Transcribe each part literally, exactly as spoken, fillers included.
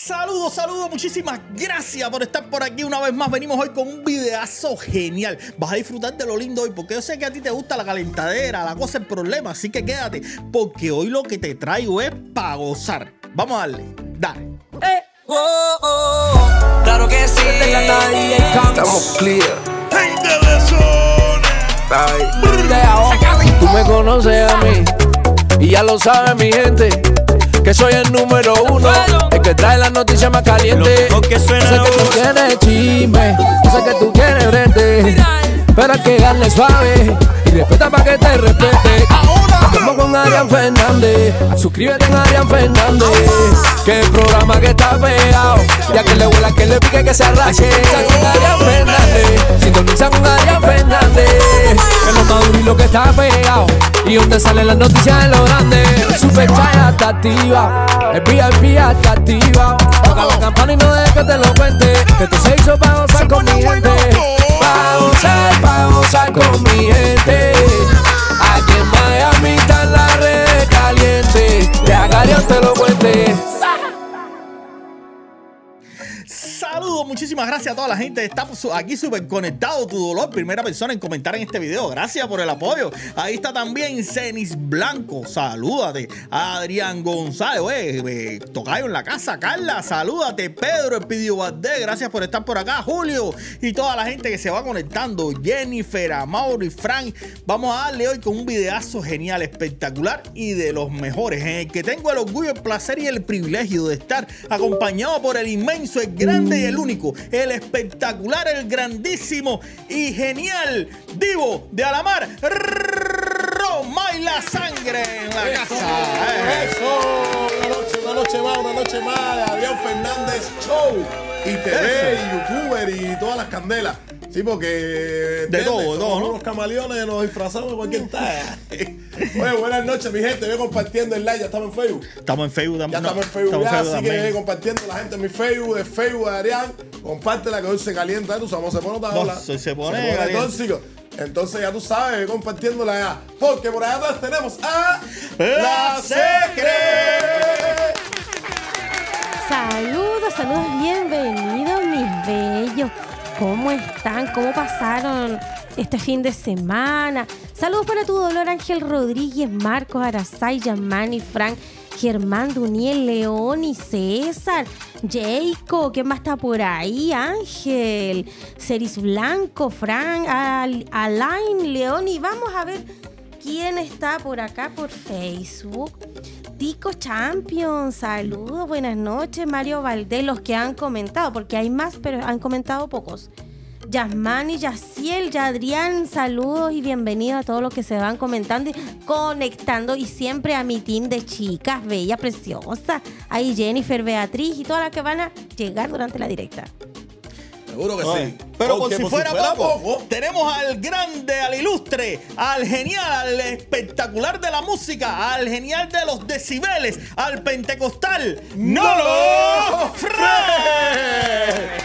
Saludos, saludos, muchísimas gracias por estar por aquí una vez más. Venimos hoy con un videazo genial. Vas a disfrutar de lo lindo hoy, porque yo sé que a ti te gusta la calentadera, la cosa, el problema. Así que quédate, porque hoy lo que te traigo es para gozar. Vamos a darle, dale. Eh. Oh, oh, claro que sí. Estamos clear. Gente de zona. Tú me conoces a mí y ya lo sabe mi gente, que soy el número uno, el que trae las noticias más calientes. Lo que suena sé que tú quieres chisme, yo sé que tú quieres brete, pero hay que darle suave y respeta para que te respete. Estamos con Arián Fernández, suscríbete en Arián Fernández, que el programa que está pegado, ya que le huela, que le pique, que se arranque. Sintoniza con Arián Fernández, sintoniza con Arián Fernández, que lo más duro y lo que está pegado, y donde salen las noticias en lo grande. Super Chaya está activa, el V I P está activa, toca la campana y no dejes que te lo cuente, que esto se hizo para gozar con mi gente, para gozar, para gozar con mi gente. Aquí en Miami están las redes calientes, de Agarión te lo cuente. Saludos, muchísimas gracias a toda la gente. Estamos aquí súper conectados. Tu dolor, primera persona en comentar en este video. Gracias por el apoyo. Ahí está también Cenis Blanco. Salúdate. Adrián González. Oye, tocayo en la casa. Carla, salúdate. Pedro Espidio Valdés, gracias por estar por acá. Julio y toda la gente que se va conectando. Jennifer, Amauro y Frank. Vamos a darle hoy con un videazo genial, espectacular y de los mejores, en el que tengo el orgullo, el placer y el privilegio de estar acompañado por el inmenso, el grande y el único, el espectacular, el grandísimo y genial Divo de Alamar, Romay La Sangre en la Eso, casa. eso. Una noche, una noche más, una noche más de Adrián Fernández Show. Y T V, y youtuber y todas las candelas. Sí, porque de todo, de todo, ¿no? Los camaleones nos disfrazamos de cualquier talla. Oye, buenas noches, mi gente. Voy compartiendo el live. Ya estamos en Facebook. Estamos en Facebook también. Ya estamos en Facebook, estamos ya, en Facebook así que también. ve compartiendo la gente en mi Facebook, de Facebook de Adrián. Compártela que hoy se calienta, tú sabes, se pone otra No, ola. se- se pone se pone caliente. tóxico. Entonces ya tú sabes, ve compartiéndola ya. Porque por allá atrás tenemos a La Secre. Saludos, saludos, bienvenidos mis bellos. ¿Cómo están? ¿Cómo pasaron este fin de semana? Saludos para tu dolor, Ángel Rodríguez, Marcos, Arasay, Yamani, Frank, Germán, Duniel, León y César, Jayco, ¿quién más está por ahí? Ángel, Ceris Blanco, Frank, Al- Alain, León, y vamos a ver quién está por acá por Facebook. Tico Champion, saludos, buenas noches. Mario Valdés, los que han comentado, porque hay más, pero han comentado pocos. Yasmani, Yaciel, Yadrián, saludos y bienvenidos a todos los que se van comentando y conectando. Y siempre a mi team de chicas, bella, preciosa. Ahí Jennifer, Beatriz y todas las que van a llegar durante la directa. Seguro que Oye, sí. pero por Porque si fuera poco, tenemos al grande, al ilustre, al genial, al espectacular de la música, al genial de los decibeles, al pentecostal, Nolo Fred.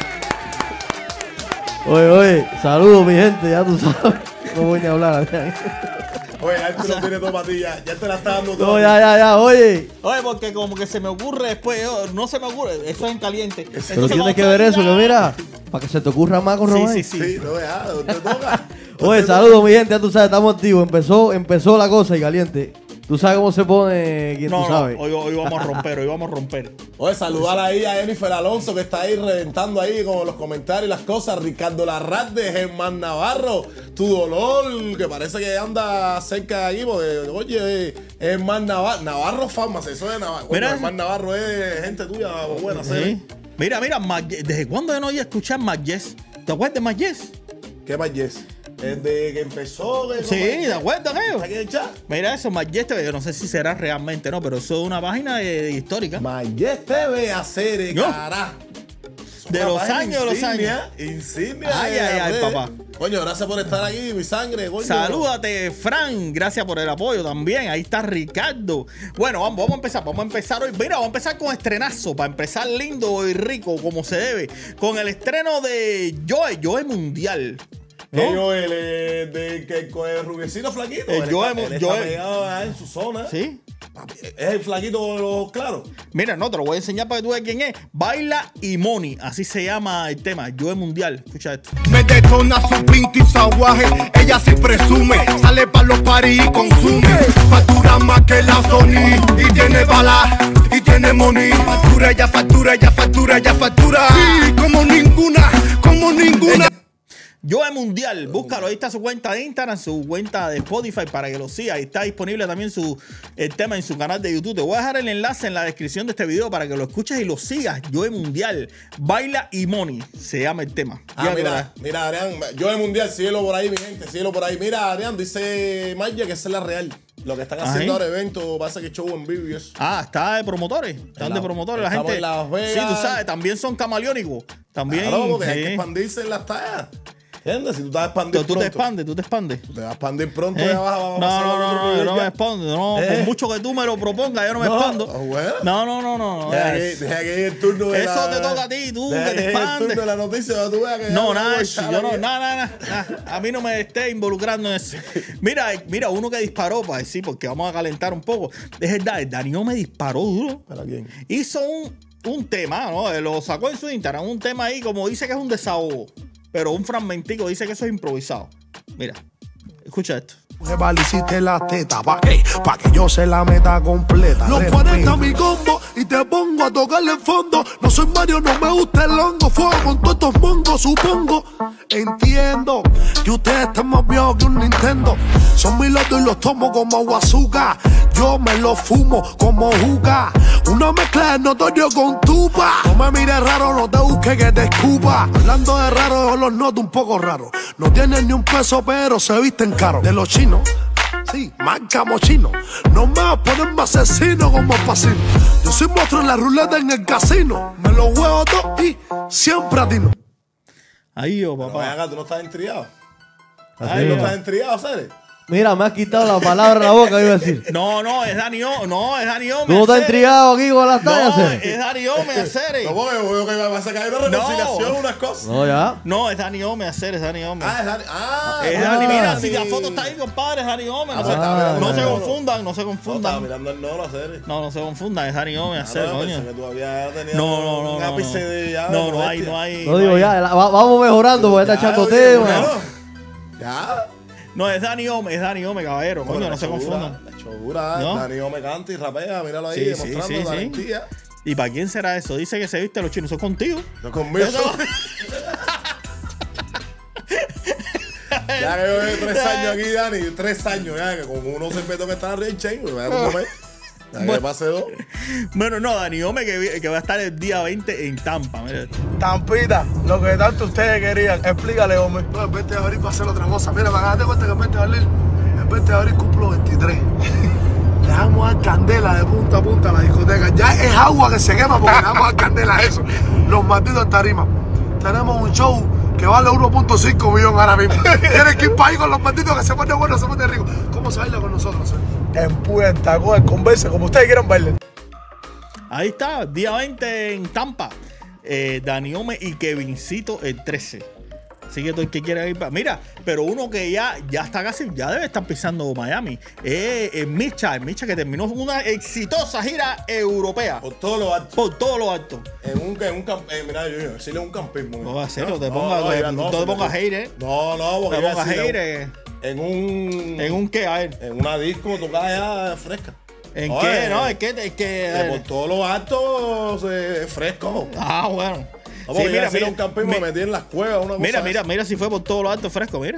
Oye, oye, saludos mi gente, ya tú sabes. No voy ni a hablar. Oye, Arti no tiene todo para ti ya. Ya te la está dando todo. No, ya, ya, ya, oye. Oye, porque como que se me ocurre después, yo- no se me ocurre, eso es en caliente. Pero Entonces, tienes vamos que a- ver eso, que mira, para que se te ocurra más con Sí, Román. sí, sí. Sí, no, ya, te toca. Oye, saludos mi gente, ya tú sabes, estamos activos. Empezó, empezó la cosa y caliente. Tú sabes cómo se pone, quien No, tú no, sabes. hoy, hoy vamos a romper, hoy vamos a romper. Oye, saludar ahí a Jennifer Alonso, que está ahí reventando ahí con los comentarios y las cosas. Ricardo Larrate, Germán Navarro, tu dolor, que parece que anda cerca de aquí, porque, oye, Germán Navarro, Navarro Farmacy, eso es Navarro. Mira, Germán Navarro es gente tuya, buena, Sí. ¿sí? Mira, mira, Mac- ¿desde cuándo yo no oí escuchar Mac-Yes? ¿Te acuerdas de Mac-Yes? ¿Qué más, Jess? Desde que empezó. Que Sí, ¿de acuerdo, creo? ¿Aquí en el chat? Mira eso, Mac-Yes T V, yo no sé si será realmente, no, pero eso es una página de, de histórica. Mayes T V hacer, ¿No? cara. De Una los página años, de los insignia, Insignia. Ay, de ay, las ay, redes. papá. Coño, gracias por estar aquí, mi sangre, coño. Salúdate, Fran. Gracias por el apoyo también. Ahí está Ricardo. Bueno, vamos, vamos a empezar. Vamos a empezar hoy. Mira, vamos a empezar con estrenazo. Para empezar lindo y rico, como se debe. Con el estreno de Joe, Joe Mundial. Que Joel, eh, de, que con el rubiecito flaquito. El él Joel, está, él está Joel. pegado allá en su zona. ¿Sí? Es el flaquito con los ojos claros. Mira, no, te lo voy a enseñar para que tú veas quién es. Baila y Money, así se llama el tema. Joel Mundial. Escucha esto. Me detona su pinta y su aguaje. Ella se presume, sale pa' los paris y consume. Factura más que la Sony y tiene bala y tiene money. Factura, ella factura, ella factura, ella factura. Sí, como ninguna, como ninguna. Joel Mundial, búscalo, ahí está su cuenta de Instagram, su cuenta de Spotify para que lo siga. Ahí está disponible también su, el tema en su canal de YouTube. Te voy a dejar el enlace en la descripción de este video para que lo escuches y lo sigas. Joel Mundial, Baila y Money, se llama el tema. Ah, Fíjate, mira, ¿verdad? mira, Adrián, yo de Mundial, síguelo por ahí, mi gente, síguelo por ahí. Mira, Adrián, dice Maya que esa es la real. Lo que están Ajá. haciendo ahora evento, pasa que show en vivo y eso. Ah, está de promotores. Están En de la- promotores. La estamos gente. en Las Vegas. Sí, tú sabes, también son camaleónicos. También. Claro, porque sí. hay que expandirse en las tallas. ¿Entiendes? Si tú te vas a expandir Tú, tú te pronto, expandes, tú te expandes. te vas a expandir pronto, ¿Eh? ya vas a No, vas a hacer no, otro no, no, yo proyecto no me ya. expando. No, ¿Eh? por mucho que tú me lo propongas, yo no me No, expando. ah, bueno. No, no, no, no. no. Deja que, deja que llegue el turno de Eso la, te toca a ti, tú, deja que te llegue el expandes. turno de la noticia, para que tú veas que No, ya nada voy de a eso. echar Yo no, aquí. nada, nada, nada. A mí no me esté involucrando en eso. Mira, mira, uno que disparó, para decir, porque vamos a calentar un poco. Es verdad, el Daniel me disparó duro. ¿Para quién? Hizo un, un tema, ¿no? Lo sacó en su Instagram, un tema ahí, como dice que es un desahogo. Pero un fragmentico dice que eso es improvisado. Mira, escucha esto. Eva, le hiciste la teta, ¿pa' qué? Pa' que yo se la meta completa. Los cuarenta mi combo y te pongo a tocarle el fondo. No soy Mario, no me gusta el hongo. Fuego con todos estos mongos, supongo. Entiendo que ustedes están más viejos que un Nintendo. Son mis lotos y los tomo como agua azúcar. Yo me los fumo como juca. Una mezcla de notorio con tupa. No me mires raro, no te busques que te escupa. Hablando de raro, yo los noto un poco raro. No tienen ni un peso, pero se visten caro. De los chinos. Sí, marca mochino. No me vas a poner más asesino como pasino. Yo soy monstruo en la ruleta en el casino. Me los huevo todos y siempre atino. Ahí yo, Pero ven papá. acá, tú no estás intrigado. Así Tú no es. estás intrigado, ¿sabes? Mira, me has quitado la palabra de la boca, iba a decir. No, no, es Dani O. No, es Dani O. ¿Tú no estás intrigado aquí con las tallas? No, Cere? es Dani O, me hacer. No, porque veo que va a sacar una reconciliación, No. unas cosas. No, ya. No, es Dani O, me hacer, es Dani O. Ah, es Dani. Ah, Es Ah. Dani, mira, Dani. si la foto está ahí, compadre, es Dani Gómez. No, Ah, se, estaba mirando no el se nono. confundan, no se No, estaba confundan. mirando el no, la serie. No, no se confundan, es Dani Gómez, Ah, hacer, no, pensé coño. que tú habías tenido No, no, no. un No, ápice no. de ya. No, de no hay, molestia. no hay. No digo hay. ya, la- va- vamos mejorando porque está Ya, echando oye, tema. bueno. Ya. No, es Dani Gómez, es Dani Gómez, caballero, coño, no se confundan. La chodura, No. Dani me canta y rapea, míralo ahí, Sí, sí, demostrando sí, sí. valentía. ¿Y para quién será eso? Dice que se viste los chinos, ¿son contigo? Yo conmigo. Eso- Ya que yo llevo tres años aquí, Dani, tres años ya, que con uno se petó que está en Ray Chain, me voy a dar un momento. Ya que Bueno. pase dos. Bueno, no, Dani Gómez que, vi- que va a estar el día veinte en Tampa. Mira. Tampita, lo que tanto ustedes querían, explícale, hombre. No, el veinte de abril va a ser otra cosa. Mira, para que darte cuenta que el veinte de abril, el veinte de abril cumplo veintitrés. Le damos a dar candela de punta a punta a la discoteca. Ya es agua que se quema porque le damos a dar candela a eso. Los malditos en tarima. Tenemos un show que vale uno punto cinco millones ahora mismo. Tienes que ir para ahí con los malditos que se ponen buenos, se ponen ricos. ¿Cómo se baila con nosotros? Eh? En puerta, con el converse, como ustedes quieran bailar. Ahí está, día veinte en Tampa. Eh, Dani Gómez y Kevincito el trece. Así que todo el que quiera ir para. Mira, pero uno que ya, ya está casi, ya debe estar pisando Miami. Es eh, Micha, el Micha que terminó una exitosa gira europea. Por todo lo alto. Por todo lo alto. En un, en un camp, eh, mira, yo decirle un campismo. No, en serio, te No, pongas- no, te- ya, no te se pongas me- hater, eh. No, no, porque Te iba a pongas decirle, hater, eh. En un. ¿En un qué? A ver. En una disco tocada ya fresca. ¿En Oye, qué? No, es que. Es que que por todo lo alto se- es fresco. ah, bueno. Vamos, Sí, mira, mira, un campismo mi- me metí en las cuevas, una cosa. mira, así. mira, mira si fue por todo lo alto fresco, mira.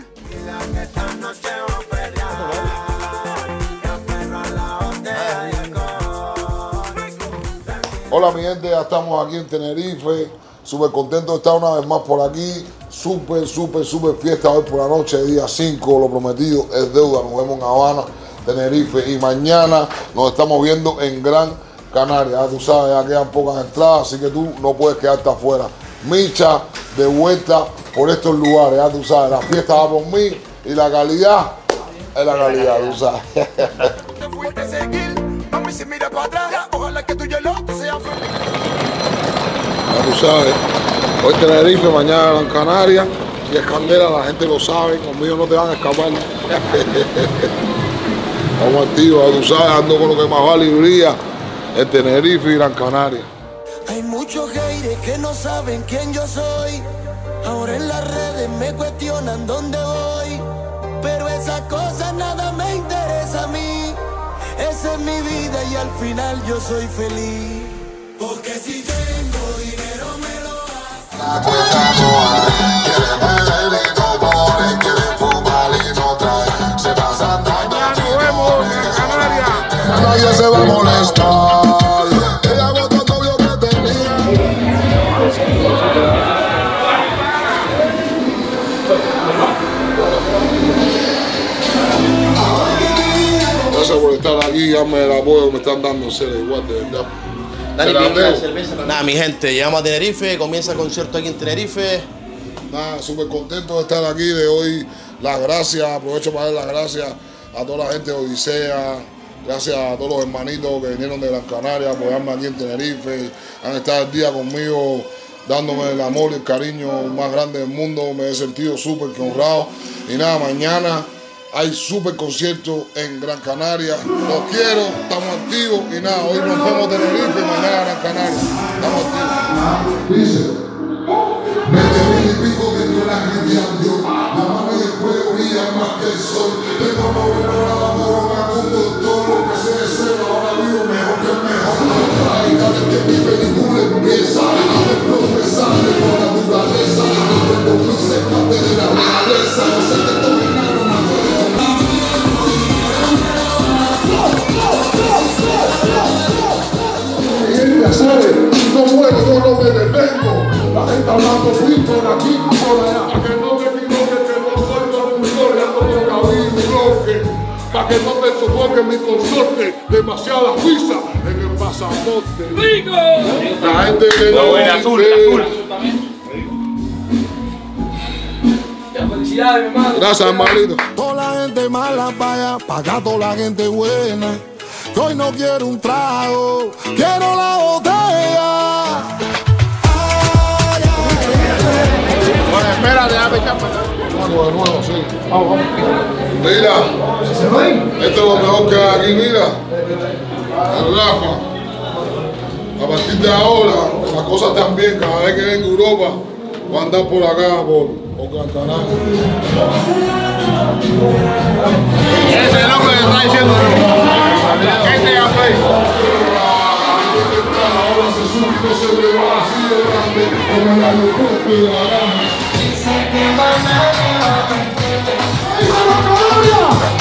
Hola mi gente, ya estamos aquí en Tenerife, súper contento de estar una vez más por aquí, súper, súper, súper fiesta hoy por la noche, día cinco, lo prometido es deuda, nos vemos en Habana, Tenerife y mañana nos estamos viendo en Gran Canaria, ya tú sabes, ya quedan pocas entradas, así que tú no puedes quedarte afuera. Micha, de vuelta por estos lugares, ya tú sabes, la fiesta va por mí y la calidad es la calidad, tú sabes. Te fuiste a seguir, mami, si mira para atrás, ojalá que tú y el otro sean felices. Ya tú sabes, hoy Tenerife, mañana Gran Canaria y es candela, la gente lo sabe, conmigo no te van a escapar. Estamos activos, tú sabes, ando con lo que más vale y brilla, en Tenerife y Gran Canaria. Hay muchos haters que no saben quién yo soy. Ahora en las redes me cuestionan dónde voy. Pero esas cosas nada me interesa a mí. Esa es mi vida y al final yo soy feliz. Porque si tengo dinero me lo hace. La cuenta no hay, quiere beber y no pone, quiere fumar y no trae. Se pasan mañana nos vemos en Canarias. Nadie se va a molestar. Ella agotó todo lo que tenía. Gracias por estar aquí, dame el apoyo, me están dando seres igual, de verdad. Dani, la cerveza. Nada, mi gente, llegamos a Tenerife, comienza el concierto aquí en Tenerife. Nada, súper contento de estar aquí, de hoy las gracias, aprovecho para dar las gracias a toda la gente de Odisea, gracias a todos los hermanitos que vinieron de Gran Canaria a apoyarme aquí en Tenerife, han estado el día conmigo dándome el amor y el cariño más grande del mundo, me he sentido súper honrado y nada, mañana hay súper concierto en Gran Canaria, los quiero, estamos activos y nada, hoy nos vemos Tenerife y mañana Gran Canaria, estamos activos. Dice, veinte mil y pico dentro de la gente andió, la mano y el fuego brilla más que el sol, tengo noveno grado, corona con doctor, lo que se desea, ahora vivo mejor que el mejor, hay que mi película empieza, adentro me sale por la naturaleza, tengo mi secate de la realeza, no sé qué estoy enano, ya sabes, no muero, yo no me detengo. La gente hablando fui por aquí, por allá. Para que no me equivoque, que no soy conductor, ando con cabello y bloque. Para que no me sofoque mi consorte, demasiada pizza en el pasaporte. ¡Rico! La gente que no buena, azul, azul, azul también. Felicidades, hermano. Gracias, hermanito. Toda la gente mala vaya, paga toda la gente buena. Que hoy no quiero un trago, quiero la botella. Ay, bueno, espérate, déjame echar para de nuevo, sí. Vamos, vamos. Mira, esto es lo mejor que hay aquí, mira. El Rafa. A partir de ahora, las cosas están bien. Cada vez que venga a Europa, voy a andar por acá, por, por Gran Canaria. Ese es el hombre que está diciendo. Este ya fue. Ahora se sube y no se ve así de grande, como el aeropuerto de la grande. dice que van a llevar. ¡Ahí se va Colombia!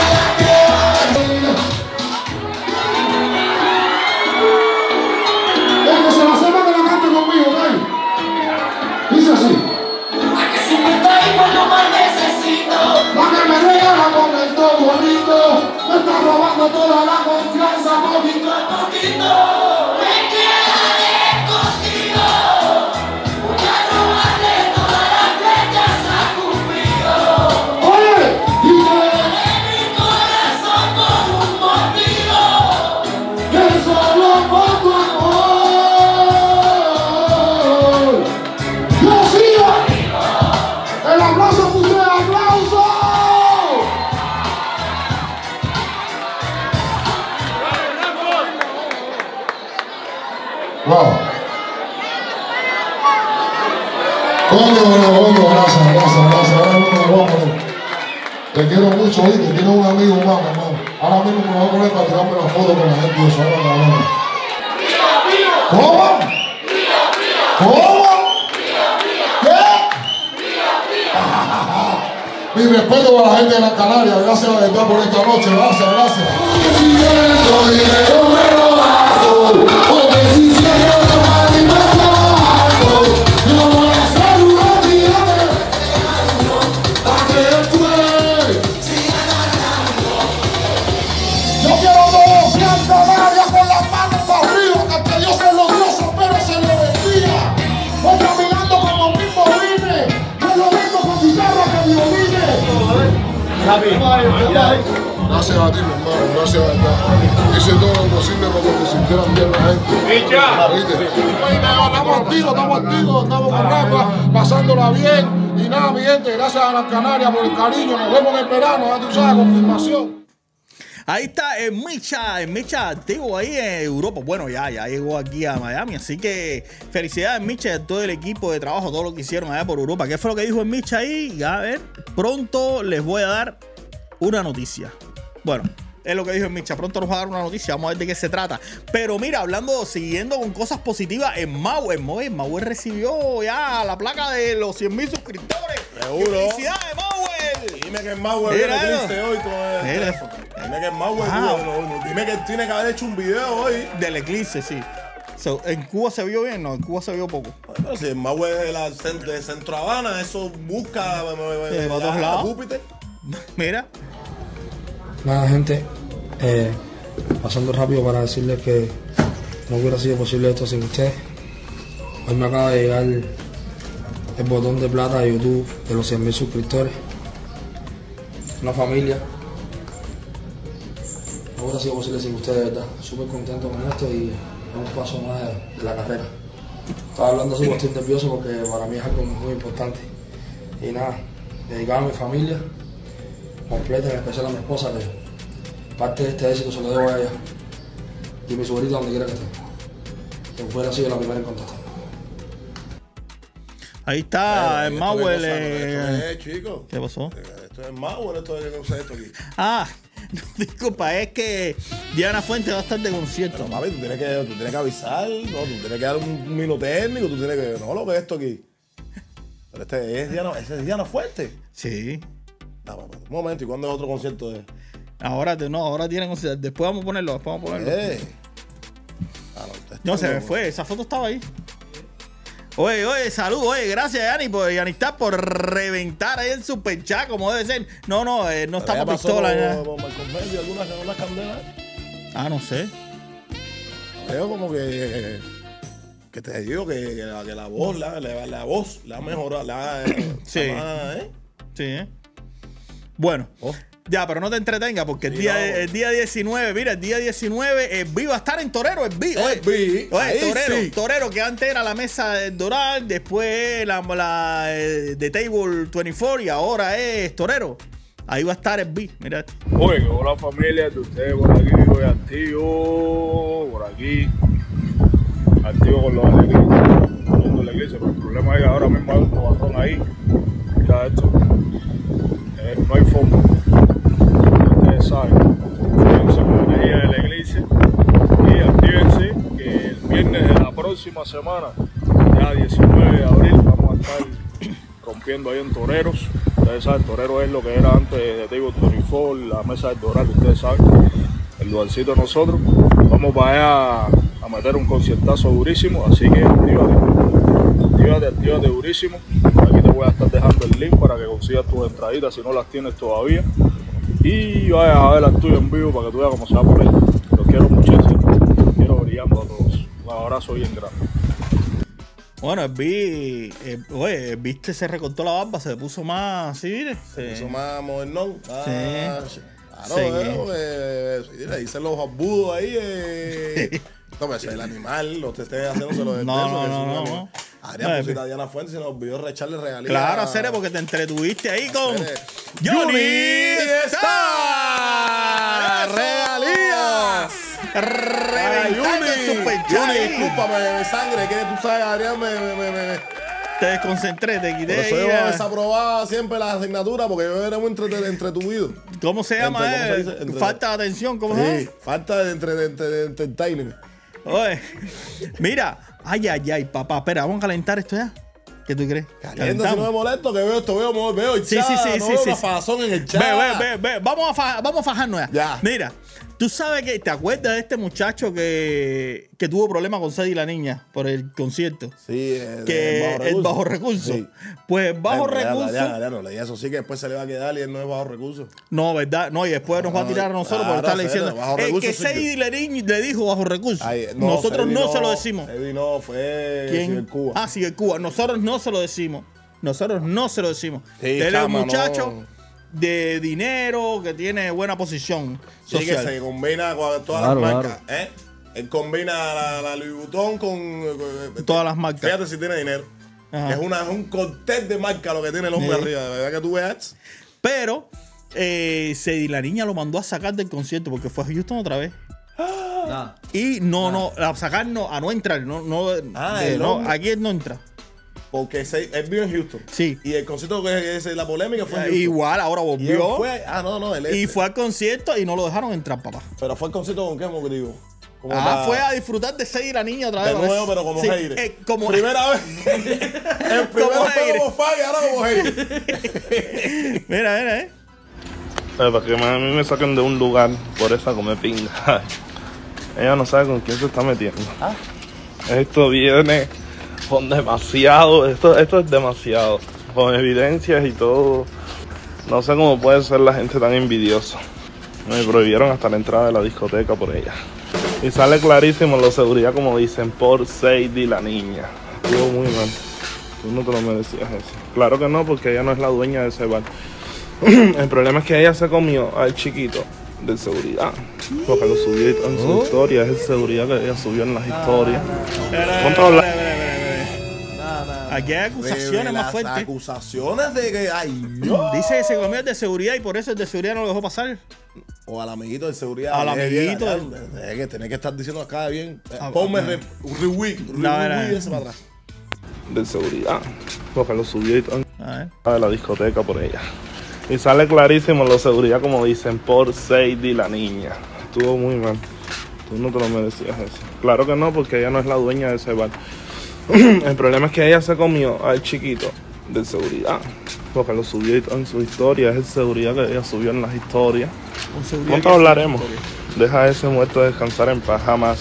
Oye, se la sepa que la cante conmigo, ¿ok? Dice así. A que si me estoy cuando más necesito. La que me regala con el todo bonito, me está robando toda la confianza, poquito a poquito. Me quedaré contigo. Voy a robarle todas las flechas a Cupido. Oye, y Llené mi corazón con un motivo. que solo por tu amor. Dios siga. El aplauso para usted, aplauso. Wow. Coño, coño, gracias, gracias, gracias. Ahora mismo me voy a poner. Te quiero mucho, ¿oíste? Te quiero un amigo más, hermano. Ahora mismo me voy a poner para tirarme la foto con la gente y eso. Ahora, ahora. ¿Cómo? ¿Cómo? ¿Qué? Mi respeto para la gente de la Canaria. Gracias de verdad por esta noche. Gracias, gracias. Yo quiero todos Gran Canaria con las manos para arriba, que Dios se lo dio, pero se lo bendiga. Voy caminando como mismo vine, me lo vengo con guitarra que violines. Gracias a ti, mi hermano, gracias a verdad. Hice todo lo posible para que se sintieran bien la gente. ¿Viste? activos, estamos activos, estamos con Rafa, pasándola bien. Y nada, mi gente, gracias a Gran Canaria por el cariño. Nos vemos en el verano, ya tú sabes, confirmación. Ahí está el Micha, el Micha activo ahí en Europa. Bueno, ya, ya llegó aquí a Miami. Así que felicidades, Micha, y a todo el equipo de trabajo, todo lo que hicieron allá por Europa. ¿Qué fue lo que dijo el Micha ahí? Ya, a ver, pronto les voy a dar una noticia. Bueno, es lo que dijo el Micha. Pronto nos va a dar una noticia. Vamos a ver de qué se trata. Pero mira, hablando, siguiendo con cosas positivas, en Mau, en Mau, en Mau recibió ya la placa de los cien mil suscriptores. Seguro. ¡Felicidades, Mauer! Dime que el Mauer viene triste hoy con el Mira. teléfono. Dime que el Mauer, Wow. no, no, no. Dime que tiene que haber hecho un video hoy. Del eclipse, sí. So, ¿en Cuba se vio bien? No, en Cuba se vio poco. Bueno, si el Mauer es de, la, de Centro Habana, eso busca Sí, eh, para todos a lados. Júpiter. Mira. Nada, gente, eh, pasando rápido para decirles que no hubiera sido posible esto sin ustedes. Hoy me acaba de llegar el botón de plata de YouTube de los cien mil suscriptores. Una familia. No hubiera sido posible sin ustedes, de verdad. Súper contento con esto y es un paso más de, de la carrera. Estaba hablando así, estoy nervioso porque para mí es algo muy importante. Y nada, dedicado a mi familia completa, en especial a mi esposa, que parte de este éxito se lo debo a ella. Y mi sobrita donde quiera que esté. Que fuera sido la primera en contestar. Ahí está el Esto Mauer. es cosa, eh, esto es, chico. ¿Qué pasó? Esto es Mauer, esto es no sé esto aquí. Ah, no, disculpa, es que Diana Fuente va a estar de concierto. Pero, papi, tú tienes que, tú tienes que avisar, no, tú tienes que dar un minuto técnico, tú tienes que. No, lo que es esto aquí. Pero este es Diana, ese es Diana Fuerte. Sí. No, no, un momento, ¿y cuándo es otro concierto de? Ahora te- no, ahora tiene concierto. Después vamos a ponerlo, después vamos a ponerlo. Eh. Ah, no, esto No, se me no- fue, esa foto estaba ahí. Oye, oye, salud, oye, gracias, Yani, por Yanistad, por reventar ahí el super chat, como debe ser. No, no, eh, no Pero ya estamos pasó pistola. con- ya. con Marcos Medio, algunas algunas candelas. Ah, no sé. Veo como que. Que te digo que, que la, que la voz, la, la, la voz, la ha mejorado. La, Sí. la- ¿eh? Sí, ¿eh? Bueno. Oh. Ya, pero no te entretenga porque el Sí, día, no. el día diecinueve, mira, el día diecinueve, el B va a estar en Torero, el B. El Oye, B, oye, ahí Torero, sí. Torero, que antes era la mesa del Doral, después la, la eh, de Table veinticuatro y ahora es Torero. Ahí va a estar el B, mira esto. Oye, hola familia, de ustedes por aquí, voy activo, por aquí, activo con los de la iglesia, con la iglesia, pero el problema es que ahora mismo hay un cobatón ahí, mira esto, eh, no hay fondo, ustedes saben, cuídense con la energía de la iglesia y actívense que el viernes de la próxima semana, ya diecinueve de abril, vamos a estar rompiendo ahí en Toreros. Ustedes saben, Torero es lo que era antes de Table veinticuatro, la mesa del Doral, ustedes saben, el lugarcito de nosotros. Vamos para allá a meter un conciertazo durísimo, así que actívate, actívate, actívate durísimo. Aquí te voy a estar dejando el link para que consigas tus entraditas si no las tienes todavía. Y vayas a ver las tuyas en vivo para que tú veas cómo se va a poner. Los quiero muchísimo, los quiero brillando a todos. Un abrazo bien grande. Bueno, el B, eh, oye, el viste, se recortó la barba, se le puso más así, mire. Se puso más modernón. Ah, Sí. Claro, Sí. eh, eh, sí, le dicen los abudos ahí. Eh. No, pero ese es el animal, no te estés haciéndolo de No, peso, no, que es no, un no, animal. no. Adrián, No, pusiste eh, a Diana Fuentes y se nos olvidó recharle regalías. Claro, hacer porque te entretuviste ahí con Hacer- Johnny Star. Eso. ¡Regalías! Reventando el superchat Johnny, ahí. discúlpame, mi sangre, que tú sabes, Adrián, me, me, me, me- Te desconcentré, te quité. Por eso ahí yo a- desaprobaba siempre la asignatura porque yo era muy entre- entretuvido. ¿Cómo se llama? Entre- ¿cómo se eh? dice? Entre- Falta de atención, ¿cómo se Sí, llama? falta de entre, de, entre, de entertainment. Oye, mira, ay, ay, ay, papá, espera, vamos a calentar esto ya. ¿Qué tú crees? Caliente, si no me molesto, que veo esto, veo, veo el Sí, chat, sí, sí, no sí, veo sí, una sí. fazón en el chat. Ve, ve, ve, ve. Vamos a, fa- vamos a fajarnos ya. Ya. Mira, tú sabes que, ¿te acuerdas de este muchacho que, que tuvo problemas con Sadie la niña por el concierto? Sí, el, Que el bajo recurso. Sí. Pues bajo Bueno, ya, recurso. ya, ya, no leí eso, sí que después se le va a quedar y él no es bajo recurso. No, ¿verdad? No, y después nos va a tirar a nosotros por claro, estarle cero, diciendo. bajo El recurso que soy yo. Sadie le, di- le dijo bajo recurso. Ay, no, nosotros Freddy no, se lo decimos. Freddy no, fue ¿Quién? Ciber Cuba. Ah, sí, el Cuba. Nosotros no se lo decimos. Nosotros no se lo decimos. Sí, Él es un chama, muchacho no. de dinero que tiene buena posición Sí, que social. se combina con todas Claro, las claro. marcas. ¿Eh? Él combina la, la Louis Vuitton con, con todas las marcas. Fíjate si tiene dinero. Es, una, es un cóctel de marca lo que tiene el hombre sí. arriba. De verdad que tú veas. Pero eh, Cedi, la niña lo mandó a sacar del concierto porque fue a Houston otra vez. Nah. Y no, nah. no, a sacar no, a no entrar. No, no, ah, de, no aquí él no entra. Porque se, él vive en Houston. Sí. Y el concierto que es la polémica fue en Houston. Igual, ahora volvió. Y fue, ah, no, no, él Y fue al concierto y no lo dejaron entrar, papá. Pero fue al concierto con qué, motivo. Ah, para... fue a disfrutar de Cedi la niña otra vez. De nuevo, pero como sí, Heire. Eh, como... Primera vez. El primero fue como Fag y ahora como Heire. Mira, mira, eh. Pero para que a mí me saquen de un lugar por esa come pinga. Ella no sabe con quién se está metiendo. ¿Ah? Esto viene con demasiado, esto, esto es demasiado. Con evidencias y todo. No sé cómo puede ser la gente tan envidiosa. Me prohibieron hasta la entrada de la discoteca por ella. Y sale clarísimo la seguridad, como dicen, por Sadie la niña. Estuvo muy mal. Tú no te lo merecías eso. Claro que no, porque ella no es la dueña de ese bar. El problema es que ella se comió al chiquito de seguridad. Porque lo subió en su oh. historia. Es el seguridad que ella subió en las historias. ¿Cuánto habla? Aquí hay acusaciones más fuertes. Acusaciones de que ay, no. Dice que se comió el de seguridad y por eso el de seguridad no lo dejó pasar. O al amiguito de seguridad. Al amiguito. Es que tenés que estar diciendo acá bien. Ah, Ponme re, rewick, rewick ese para atrás. De seguridad. Porque lo subió a la discoteca por ella. Y sale clarísimo la seguridad, como dicen, por Sadie la niña. Estuvo muy mal. Tú no te lo merecías eso. Claro que no, porque ella no es la dueña de ese bar. El problema es que ella se comió al chiquito de seguridad. Porque lo subió en su historia. Es el seguridad que ella subió en las historias. ¿Cuánto hablaremos? Deja a ese muerto descansar en paz. Jamás.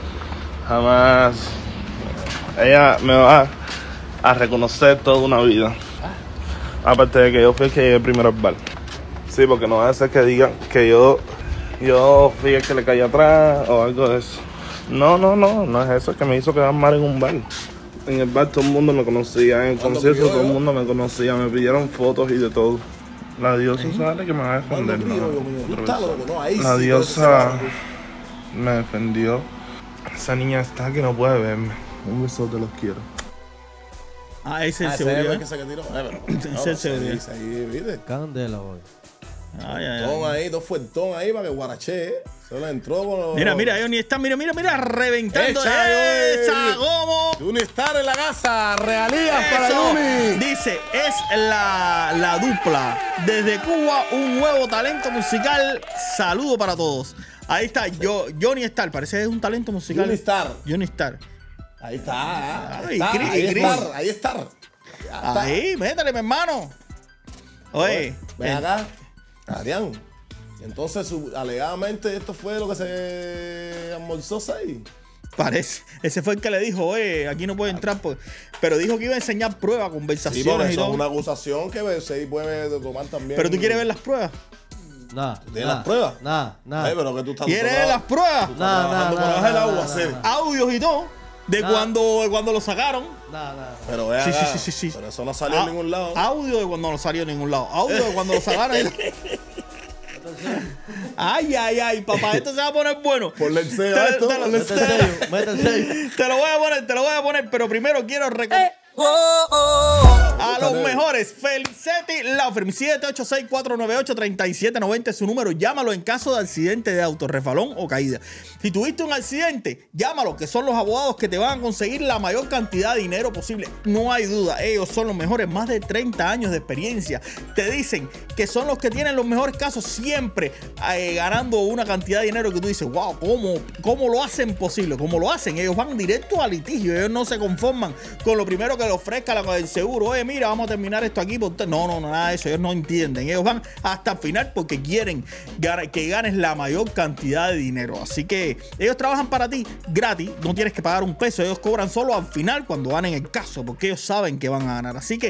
Jamás. Ella me va a reconocer toda una vida. Aparte de que yo fui el que llegué primero al bar. Sí, porque no va a ser que digan que yo yo fui el que le caí atrás o algo de eso. No, no, no, no es eso, es que me hizo quedar mal en un bar. En el bar todo el mundo me conocía, en el concierto todo el mundo me conocía, me pidieron fotos y de todo. La diosa ¿Eh? Sale que me va a defender. No, la diosa me defendió. Esa niña está que no puede verme. Un beso, te los quiero. Ah, ese es el seguridad. seguridad. Que se tiró. Eh, ese es el seguridad. Ahí, ¿viste? Candela, boy. Ay, ay, ay. ahí, dos fuertón ahí para que guarache. ¿eh? Se le entró con los... Mira, mira, Johnny está, mira, mira, mira, reventando. ¡Echa, ¡Esa, Gomo! Johnny Star en la casa, realías para Johnny. Dice, es la, la dupla. Desde Cuba, un nuevo talento musical. Saludo para todos. Ahí está, yo, Johnny Star, parece que es un talento musical. Johnny Star. Johnny Star. Ahí está, ahí Ay, está, Chris, ahí, Chris. está ahí está, está. Ahí, métale, mi hermano. Oye. Ven acá, Adrián. Entonces, su, alegadamente, esto fue lo que se almorzó ahí. Parece. Ese fue el que le dijo, oye, aquí no puede entrar. Pues. Pero dijo que iba a enseñar pruebas, conversaciones sí, y eso todo. es una acusación que se puede tomar también. Pero tú quieres ver las pruebas. Nada. ¿Tienes las pruebas? Nada, nada. Ay, pero que tú estás ¿Quieres ver las pruebas? Nada, nada. el agua, nah. Audios y todo. De nah. cuando, cuando lo sacaron. Nada, nada. Pero vea, sí, sí, sí, sí, sí. Pero eso no salió A en ningún lado. Audio de cuando no salió en ningún lado. Audio de cuando lo sacaron. Ay, ay, ay, papá, esto se va a poner bueno. Ponle el sello a esto. Te, te, mete el sello, mete el sello. Te lo voy a poner, te lo voy a poner, pero primero quiero recordar. Eh. Oh, oh. A los mejores, Felicity Laufer, siete ocho seis, cuatro nueve ocho, tres siete nueve cero es su número. Llámalo en caso de accidente de auto, refalón o caída. Si tuviste un accidente, llámalo, que son los abogados que te van a conseguir la mayor cantidad de dinero posible. No hay duda, ellos son los mejores, más de treinta años de experiencia. Te dicen que son los que tienen los mejores casos, siempre eh, ganando una cantidad de dinero que tú dices, wow, ¿cómo, ¿cómo lo hacen posible? ¿Cómo lo hacen? Ellos van directo a litigio, ellos no se conforman con lo primero que le ofrezca la, el seguro. Oye, mira, vamos a terminar esto aquí. Por no, no, no, nada de eso. Ellos no entienden. Ellos van hasta el final porque quieren que ganes la mayor cantidad de dinero. Así que ellos trabajan para ti gratis. No tienes que pagar un peso. Ellos cobran solo al final cuando ganen el caso porque ellos saben que van a ganar. Así que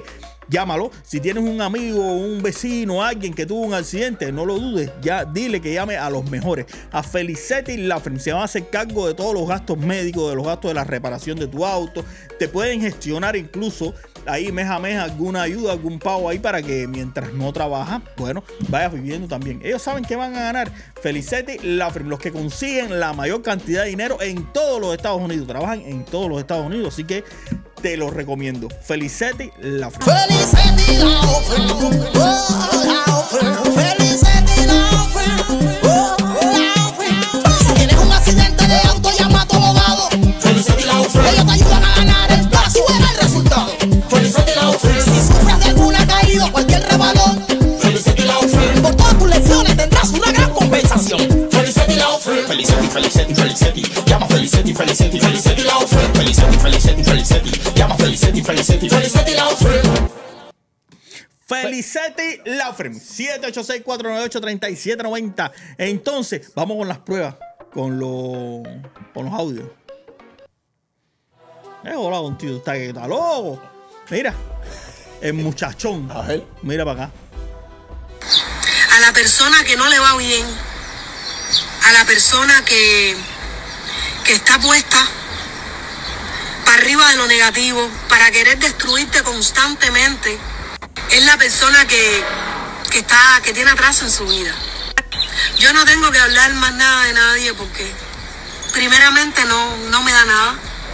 llámalo. Si tienes un amigo, un vecino, alguien que tuvo un accidente, no lo dudes, ya dile que llame a los mejores, a Felicity Law Firm. Se van a hacer cargo de todos los gastos médicos, de los gastos de la reparación de tu auto. Te pueden gestionar incluso ahí mes a mes alguna ayuda, algún pago ahí para que mientras no trabajas, bueno, vayas viviendo también. Ellos saben que van a ganar. Felicity Law Firm, los que consiguen la mayor cantidad de dinero en todos los Estados Unidos, trabajan en todos los Estados Unidos, así que te los recomiendo. Felicity Law Firm. Felicity Law Firm. Oh, Law Firm. Felicity Law Firm. Oh, Law Firm. Si tienes un accidente de auto, llama a tu abogado. Felicity Law Firm. Ellos te ayudan a ganar el caso y ver el resultado. Felicity Law Firm. Si sufres de alguna caída o cualquier rebalón, Felicity Law Firm. Por todas tus lecciones tendrás una gran compensación. Felicity Law Firm. Felicity, Felicity, Felicity. Llama Felicity, Felicity, Felicity Law Firm. Felicity, Felicity, Felicity. Llama Felicity, Felicity, Felicity Law Firm. Felicity Law Firm, siete ocho seis, cuatro nueve ocho, tres siete nueve cero. Entonces, vamos con las pruebas, con los, con los audios. Eh, hola, don tío, está, está loco. Mira, el muchachón. A ver. Mira para acá. A la persona que no le va bien, a la persona que, que está puesta para arriba de lo negativo, para querer destruirte constantemente, es la persona que, que, está, que tiene atraso en su vida. Yo no tengo que hablar más nada de nadie porque primeramente no, no me da nada.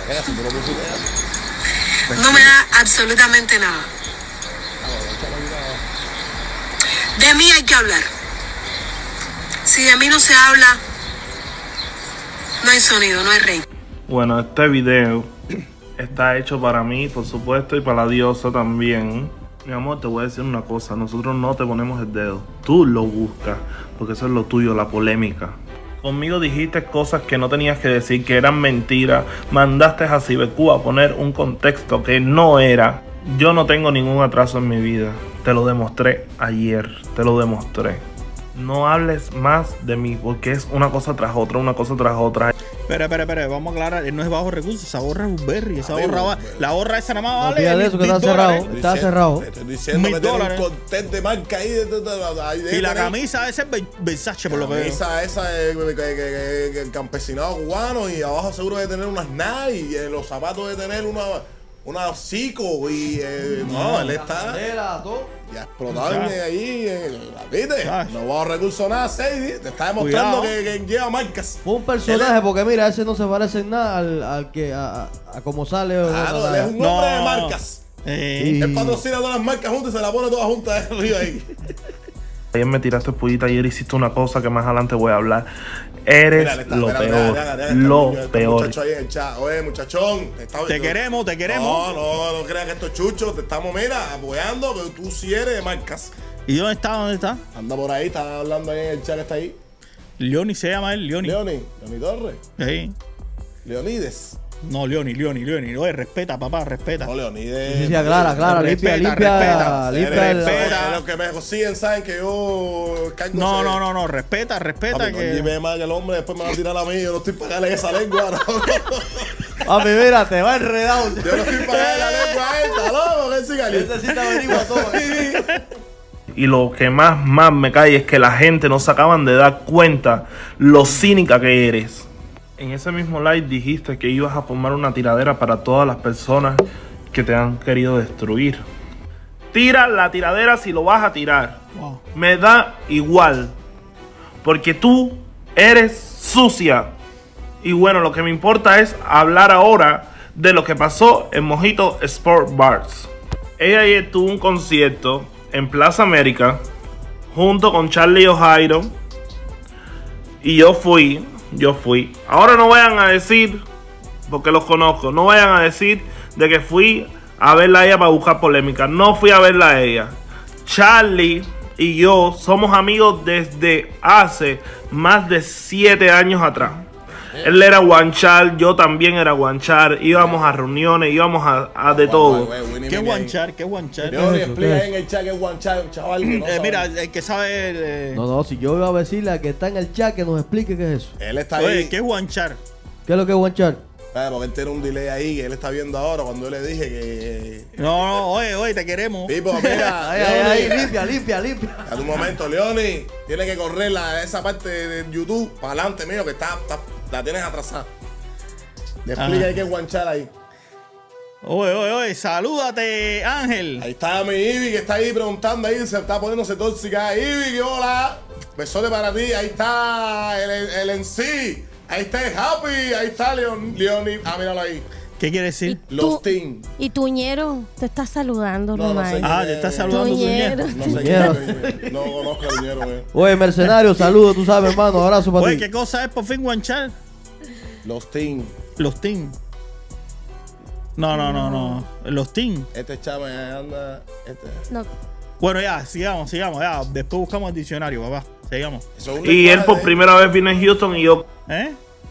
No me da absolutamente nada. De mí hay que hablar. Si de mí no se habla, no hay sonido, no hay rey. Bueno, este video está hecho para mí, por supuesto, y para la diosa también. Mi amor, te voy a decir una cosa. Nosotros no te ponemos el dedo. Tú lo buscas, porque eso es lo tuyo, la polémica. Conmigo dijiste cosas que no tenías que decir, que eran mentiras. Mandaste a Cibercú a poner un contexto que no era. Yo no tengo ningún atraso en mi vida. Te lo demostré ayer. Te lo demostré. No hables más de mí, porque es una cosa tras otra, una cosa tras otra. Espera, espera, espera, vamos a aclarar. Él no es bajo recursos, esa gorra es un berry. Esa gorra va, la gorra esa nada más No vale. fíjate eso que está cerrado. Está cerrado. Te estoy diciendo que tiene un content de marca ahí. De, de, de, de, y la camisa esa es Versace, por lo que veo. Esa, esa es el campesinado cubano. Y abajo seguro de tener unas Nike. Y en los zapatos de tener una. Una hocico y eh, no, él está Candela, todo. ya explotado en, ahí, eh, ¿viste? No bajo recursos nada, Sadie. Te está demostrando que, que lleva marcas. Fue un personaje, porque mira, ese no se parece en nada al, al que a, a, a como sale. Claro, él es un hombre no. de marcas. Eh. Él patrocina todas las marcas juntas y se las pone todas juntas arriba ahí. Ayer me tiraste pullita, ayer hiciste una cosa que más adelante voy a hablar. Eres mira, está, lo mira, peor, mira, mira, mira, lo niño, peor. Muchacho ahí en el chat. Oye, muchachón. Te, está, te yo, queremos, te queremos. No, no, no creas que estos chuchos te estamos, mira, apoyando, pero tú sí eres de marcas. ¿Y dónde está? ¿Dónde está? Anda por ahí, está hablando ahí en el chat que está ahí. Leoni se llama él, Leoni. Leoni, Leoni Torres. Sí. Leonides. No, Leoni, Leoni, Leoni. Oye, respeta, papá, respeta. No, Leonides. Sí, sí, aclara, aclara, limpia, limpia, respeta. limpia. Respeta. Los que me consiguen saben que yo cargo. No, no, no, no, respeta, respeta. Papi, que... no me mal que el hombre después me va a tirar a mí. Yo no estoy pagando esa lengua. No. Papi, mira, te va enredado. Yo no estoy pagando la lengua a él, está loco, que siga listo. Necesita averiguar todo. Y lo que más, más me cae es que la gente no se acaban de dar cuenta lo cínica que eres. En ese mismo live dijiste que ibas a formar una tiradera para todas las personas que te han querido destruir. Tira la tiradera si lo vas a tirar. Wow. Me da igual. Porque tú eres sucia. Y bueno, lo que me importa es hablar ahora de lo que pasó en Mojito Sport Bars. Ella ayer tuvo un concierto en Plaza América junto con Charlie O'Jairo. Y yo fui... Yo fui. Ahora no vayan a decir, porque los conozco, no vayan a decir de que fui a verla a ella para buscar polémica. No fui a verla a ella. Charlie y yo somos amigos desde hace más de siete años atrás. Él era guanchar, yo también era guanchar. Íbamos a reuniones, íbamos a, a de todo. ¿Qué guanchar? ¿Qué guanchar? Yo le explica en el chat que es guanchar, un chaval que no eh, mira, el que sabe... Eh... No, no, si yo iba a decirle a que está en el chat que nos explique qué es eso. Él está Oye, ahí. ¿qué es guanchar? ¿Qué es lo que es guanchar? ¿Sabes? Porque él tiene un delay ahí que él está viendo ahora cuando yo le dije que... No, no, oye, oye, te queremos. Pipo, mira, ay, ay, ay, limpia, limpia, limpia. A un momento, Leoni, tiene que correr la, esa parte de YouTube para adelante mío que está, está, la tienes atrasada. Le explica que hay que guanchar ahí. Oye, oye, oye, salúdate, Ángel. Ahí está mi Ivy que está ahí preguntando ahí, se está poniéndose tóxica. Ivy, que hola. Besote para ti. Ahí está el, el en sí. Ahí está el Happy. Ahí está Leon, Leoni. Ah, míralo ahí. ¿Qué quiere decir? Los Team. Y Tuñero te está saludando, no, no sé Ah, te está saludando Tuñero. No sé qué. No conozco a Tuñero, eh. Oye, mercenario, saludos, tú sabes, hermano. Abrazo para ti. Oye, ¿qué cosa es por fin guanchar? Los Team. Los Team. No, no, no, no. Los Team. Este chavo anda. Este. No. Bueno, ya, sigamos, sigamos. Ya. Después buscamos el diccionario, papá. Sigamos. Y él por primera vez vino en Houston y yo. ¿Eh?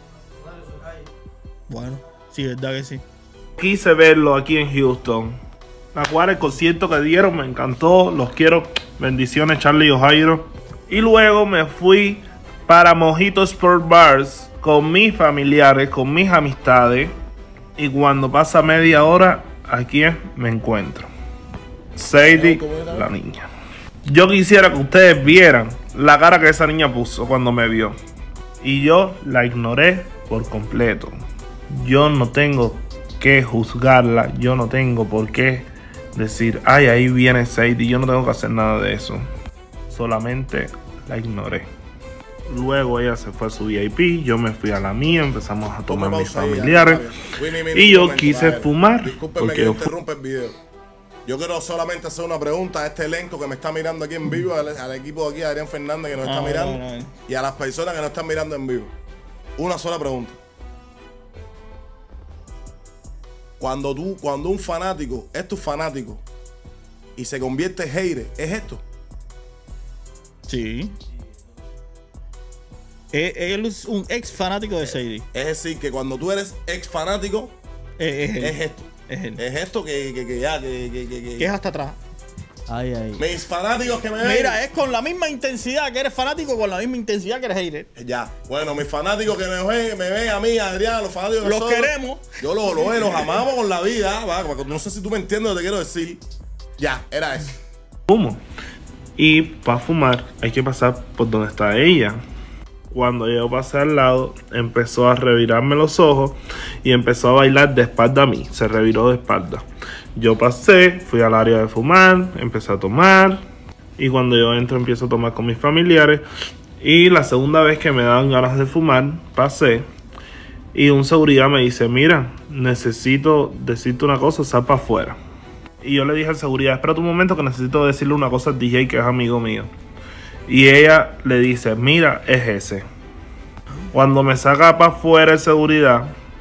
Bueno, sí, verdad que sí. Quise verlo aquí en Houston. La cual el concierto que dieron me encantó. Los quiero. Bendiciones, Charlie y Ojairo. Y luego me fui para Mojito Sport Bars con mis familiares, con mis amistades. Y cuando pasa media hora, aquí me encuentro. Sadie, la niña. Yo quisiera que ustedes vieran la cara que esa niña puso cuando me vio. Y yo la ignoré por completo. Yo no tengo que juzgarla. Yo no tengo por qué decir, ay, ahí viene Sadie. Yo no tengo que hacer nada de eso. Solamente la ignoré. Luego ella se fue a su V I P, yo me fui a la mía, empezamos a tomar mis familiares y yo quise fumar. Discúlpeme que yo interrumpa el video. Yo quiero solamente hacer una pregunta a este elenco que me está mirando aquí en vivo, al, al equipo de aquí, a Adrián Fernández que nos está mirando y a las personas que nos están mirando en vivo. Una sola pregunta. Cuando tú, cuando un fanático es tu fanático y se convierte en hater, ¿es esto? Sí. Él es un ex fanático de Sadie. Es decir, que cuando tú eres ex fanático, eh, es, es esto. Es, él. Es esto que, que, que ya, que, que, que, que es hasta atrás. Ay, ay. Mis fanáticos que me ven. Mira, es con la misma intensidad que eres fanático, con la misma intensidad que eres hater. Ya. Bueno, mis fanáticos que me ven, me ven a mí, a Adrián, los fanáticos que los nosotros, queremos. Yo los, los, los amamos con la vida. Va, no sé si tú me entiendes lo que te quiero decir. Ya, era eso. Fumo. Y para fumar hay que pasar por donde está ella. Cuando yo pasé al lado, empezó a revirarme los ojos y empezó a bailar de espalda a mí. Se reviró de espalda. Yo pasé, fui al área de fumar, empecé a tomar. Y cuando yo entro, empiezo a tomar con mis familiares. Y la segunda vez que me daban ganas de fumar, pasé. Y un seguridad me dice, mira, necesito decirte una cosa, sal para afuera. Y yo le dije al seguridad, espera un momento que necesito decirle una cosa al D J que es amigo mío. Y ella le dice, mira, es ese. Cuando me saca para afuera el seguridad,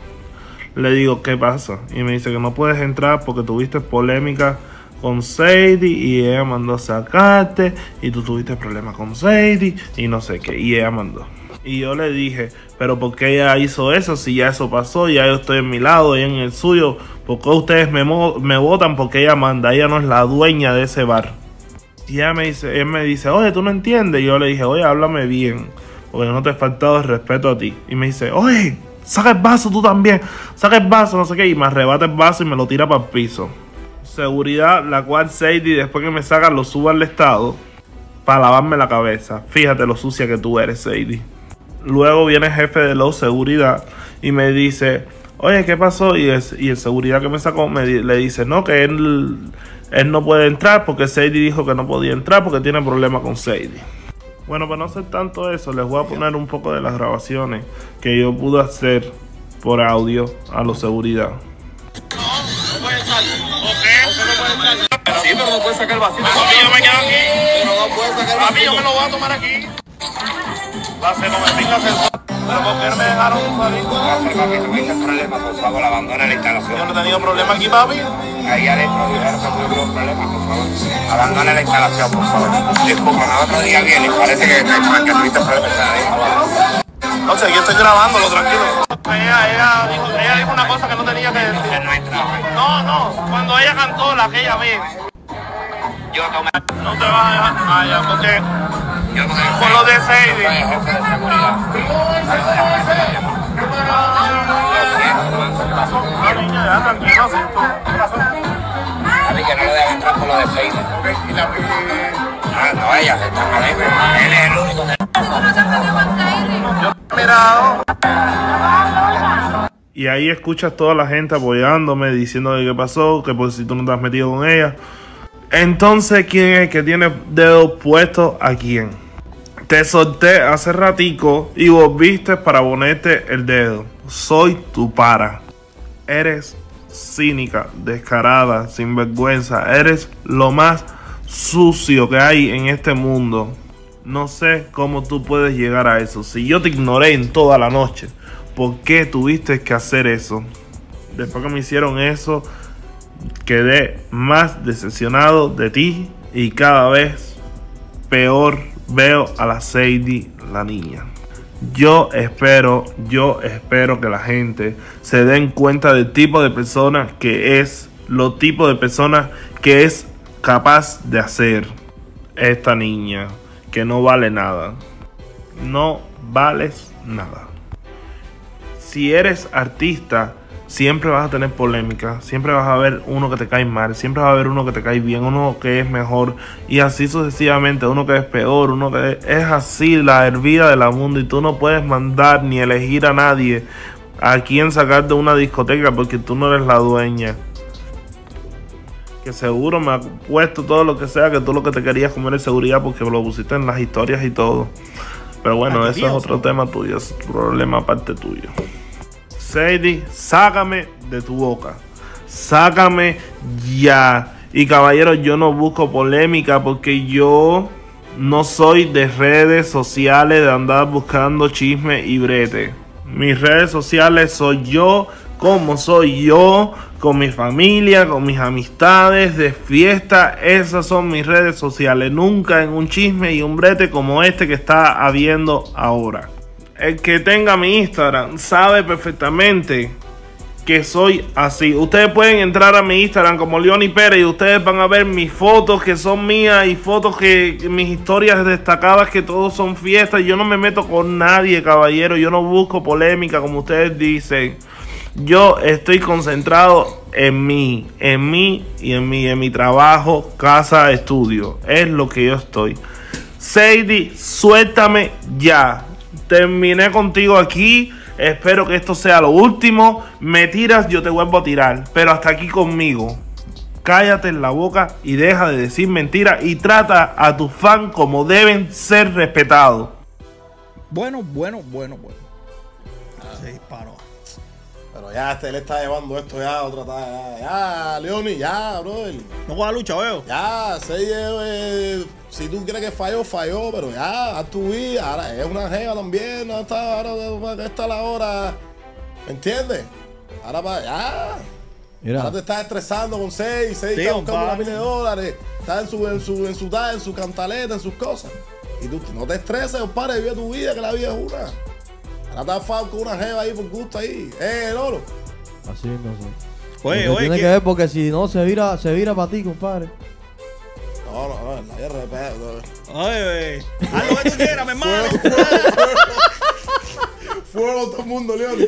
le digo, ¿qué pasa? Y me dice que no puedes entrar porque tuviste polémica con Sadie y ella mandó a sacarte y tú tuviste problemas con Sadie y no sé qué. Y ella mandó. Y yo le dije, pero ¿por qué ella hizo eso? Si ya eso pasó, ya yo estoy en mi lado, ella en el suyo. ¿Por qué ustedes me, me votan? Porque ella manda, ella no es la dueña de ese bar. Y ella me dice, él me dice, oye, ¿tú no entiendes? Y yo le dije, oye, háblame bien, porque no te he faltado el respeto a ti. Y me dice, oye, saca el vaso tú también, saca el vaso, no sé qué. Y me arrebata el vaso y me lo tira para el piso. Seguridad, la cual Sadie, después que me saca, lo sube al estado para lavarme la cabeza. Fíjate lo sucia que tú eres, Sadie. Luego viene el jefe de la seguridad y me dice, oye, ¿qué pasó? Y el, y el seguridad que me sacó me, le dice, no, que él... Él no puede entrar porque Sadie dijo que no podía entrar porque tiene problemas con Sadie. Bueno, para no hacer tanto eso, les voy a poner un poco de las grabaciones que yo pude hacer por audio a la seguridad. No puede estar. Sí, pero no puede sacar el vacío. Papi, yo me quedo aquí. Pero no puede sacar el vacío. Papi, yo me lo voy a tomar aquí. Va a ser como el pinga que... Pero ¿por qué me dejaron salir? Papi, papi, no hay problema, por favor, abandona la instalación. Yo no he tenido problema aquí, papi. Ahí adentro dijeron que tuvieron problemas, por favor. Abandona la instalación, por favor. Disculpa, otro día viene y parece que, que tuviste problemas. No sé, yo estoy grabándolo, tranquilo. Ella, ella, dijo, ella dijo una cosa que no tenía que decir. No entraba. No, no, cuando ella cantó la aquella vez. Yo tomé. No te vas a dejar allá porque... Yo tomé. Por lo de Sadie. Soy el jefe de seguridad. Lo siento, pasó? Ah, niña, ya tranquila, sí. ¿Qué pasó? A mí que no le dejan entrar por lo de Facebook. Ok, y la... Ah, no, ellas están ahí, pero él es el único que... Yo he mirado. Y ahí escuchas toda la gente apoyándome, diciendo qué pasó, que por si tú no te has metido con ella. Entonces, ¿quién es el que tiene dedos puestos a quién? Te solté hace ratico y volviste para ponerte el dedo. Soy tu para. Eres cínica, descarada, sinvergüenza. Eres lo más sucio que hay en este mundo. No sé cómo tú puedes llegar a eso. Si yo te ignoré en toda la noche, ¿por qué tuviste que hacer eso? Después que me hicieron eso, quedé más decepcionado de ti y cada vez peor veo a la Sadie, la niña. Yo espero, yo espero que la gente se den cuenta del tipo de persona que es, lo tipo de persona que es capaz de hacer esta niña, que no vale nada. No vales nada. Si eres artista, siempre vas a tener polémica, siempre vas a ver uno que te cae mal, siempre vas a ver uno que te cae bien, uno que es mejor y así sucesivamente, uno que es peor, uno que es, es así la hervida de la mundo y tú no puedes mandar ni elegir a nadie a quien sacar de una discoteca porque tú no eres la dueña. Que seguro me ha puesto todo lo que sea, que tú lo que te querías comer es seguridad porque lo pusiste en las historias y todo. Pero bueno, eso es otro tema tuyo, es un problema aparte tuyo. Sadie, sácame de tu boca. Sácame ya. Y caballero, yo no busco polémica porque yo no soy de redes sociales de andar buscando chisme y brete. Mis redes sociales soy yo, como soy yo, con mi familia, con mis amistades, de fiesta. Esas son mis redes sociales. Nunca en un chisme y un brete como este que está habiendo ahora. El que tenga mi Instagram sabe perfectamente que soy así. Ustedes pueden entrar a mi Instagram como Leoni Pérez y ustedes van a ver mis fotos que son mías y fotos que mis historias destacadas que todos son fiestas. Yo no me meto con nadie, caballero. Yo no busco polémica como ustedes dicen. Yo estoy concentrado en mí, en mí y en mí, en mi trabajo, casa, estudio. Es lo que yo estoy. Sadie, suéltame ya. Terminé contigo aquí. Espero que esto sea lo último. Me tiras, yo te vuelvo a tirar. Pero hasta aquí conmigo. Cállate en la boca y deja de decir mentiras. Y trata a tus fans como deben ser respetados. Bueno, bueno, bueno, bueno. Se disparó. Pero ya este, él está llevando esto ya a otra talla. Ya, ya, Leoni, ya, brother. No juega lucha, veo. Ya, se, eh, si tú crees que falló, falló, pero ya, haz tu vida. Ahora es una jeva también. No está, ahora está la hora. ¿Me entiendes? Ahora para ya. Mira. Ahora te estás estresando con seis, seis, está buscando una pila de dólares. Está en su, en su, en su, en su cantaleta, en sus cosas. Y tú no te estreses, compadre, vive tu vida, que la vida es una. Ahora está con una jeva ahí por gusto ahí. Eh, Lolo. Así no sé. Oye, oye. Tiene que ver porque si no se vira, se vira para ti, compadre. No, no, no, la guerra de pedo. Oye, oye. Haz lo que tú quieras, mi hermano. Fuego todo el mundo, Leoni.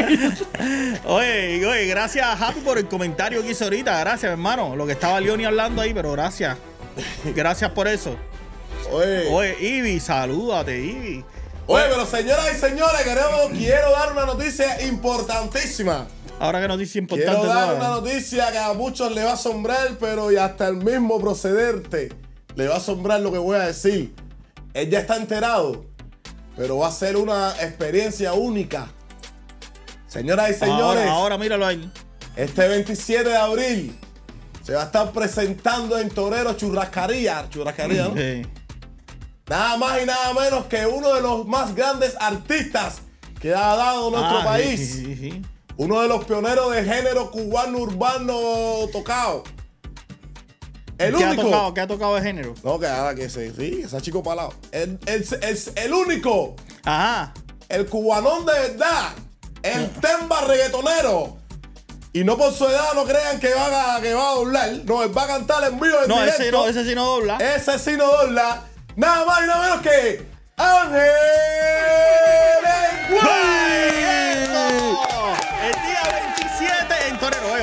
Oye, oye, gracias a Happy por el comentario que hizo ahorita. Gracias, hermano. Lo que estaba Leoni hablando ahí, pero gracias. Gracias por eso. Oye. Oye, Ivy, salúdate, Ivy. Oye, pero señoras y señores, queremos, quiero dar una noticia importantísima. Ahora que noticia importante. Quiero dar una noticia que a muchos le va a asombrar, pero y hasta el mismo procederte le va a asombrar lo que voy a decir. Él ya está enterado, pero va a ser una experiencia única. Señoras y señores, ahora, ahora míralo ahí. Este veintisiete de abril se va a estar presentando en Torero Churrascaría. Churrascaría, ¿no? Sí. Nada más y nada menos que uno de los más grandes artistas que ha dado nuestro ah, país. Sí, sí, sí. Uno de los pioneros de género cubano urbano tocado. El ¿Qué único. Ha tocado, ¿Qué ha tocado de género? No, que ahora que sí, sí, ese chico palado. El, el, el, el único. Ajá. El cubanón de verdad. El temba reggaetonero. Y no por su edad no crean que va a, que va a doblar. No, él va a cantar en vivo en no, directo. Ese no, ese sí no dobla. Ese sí no dobla. Nada más y nada menos que Ángel Lenguay. El día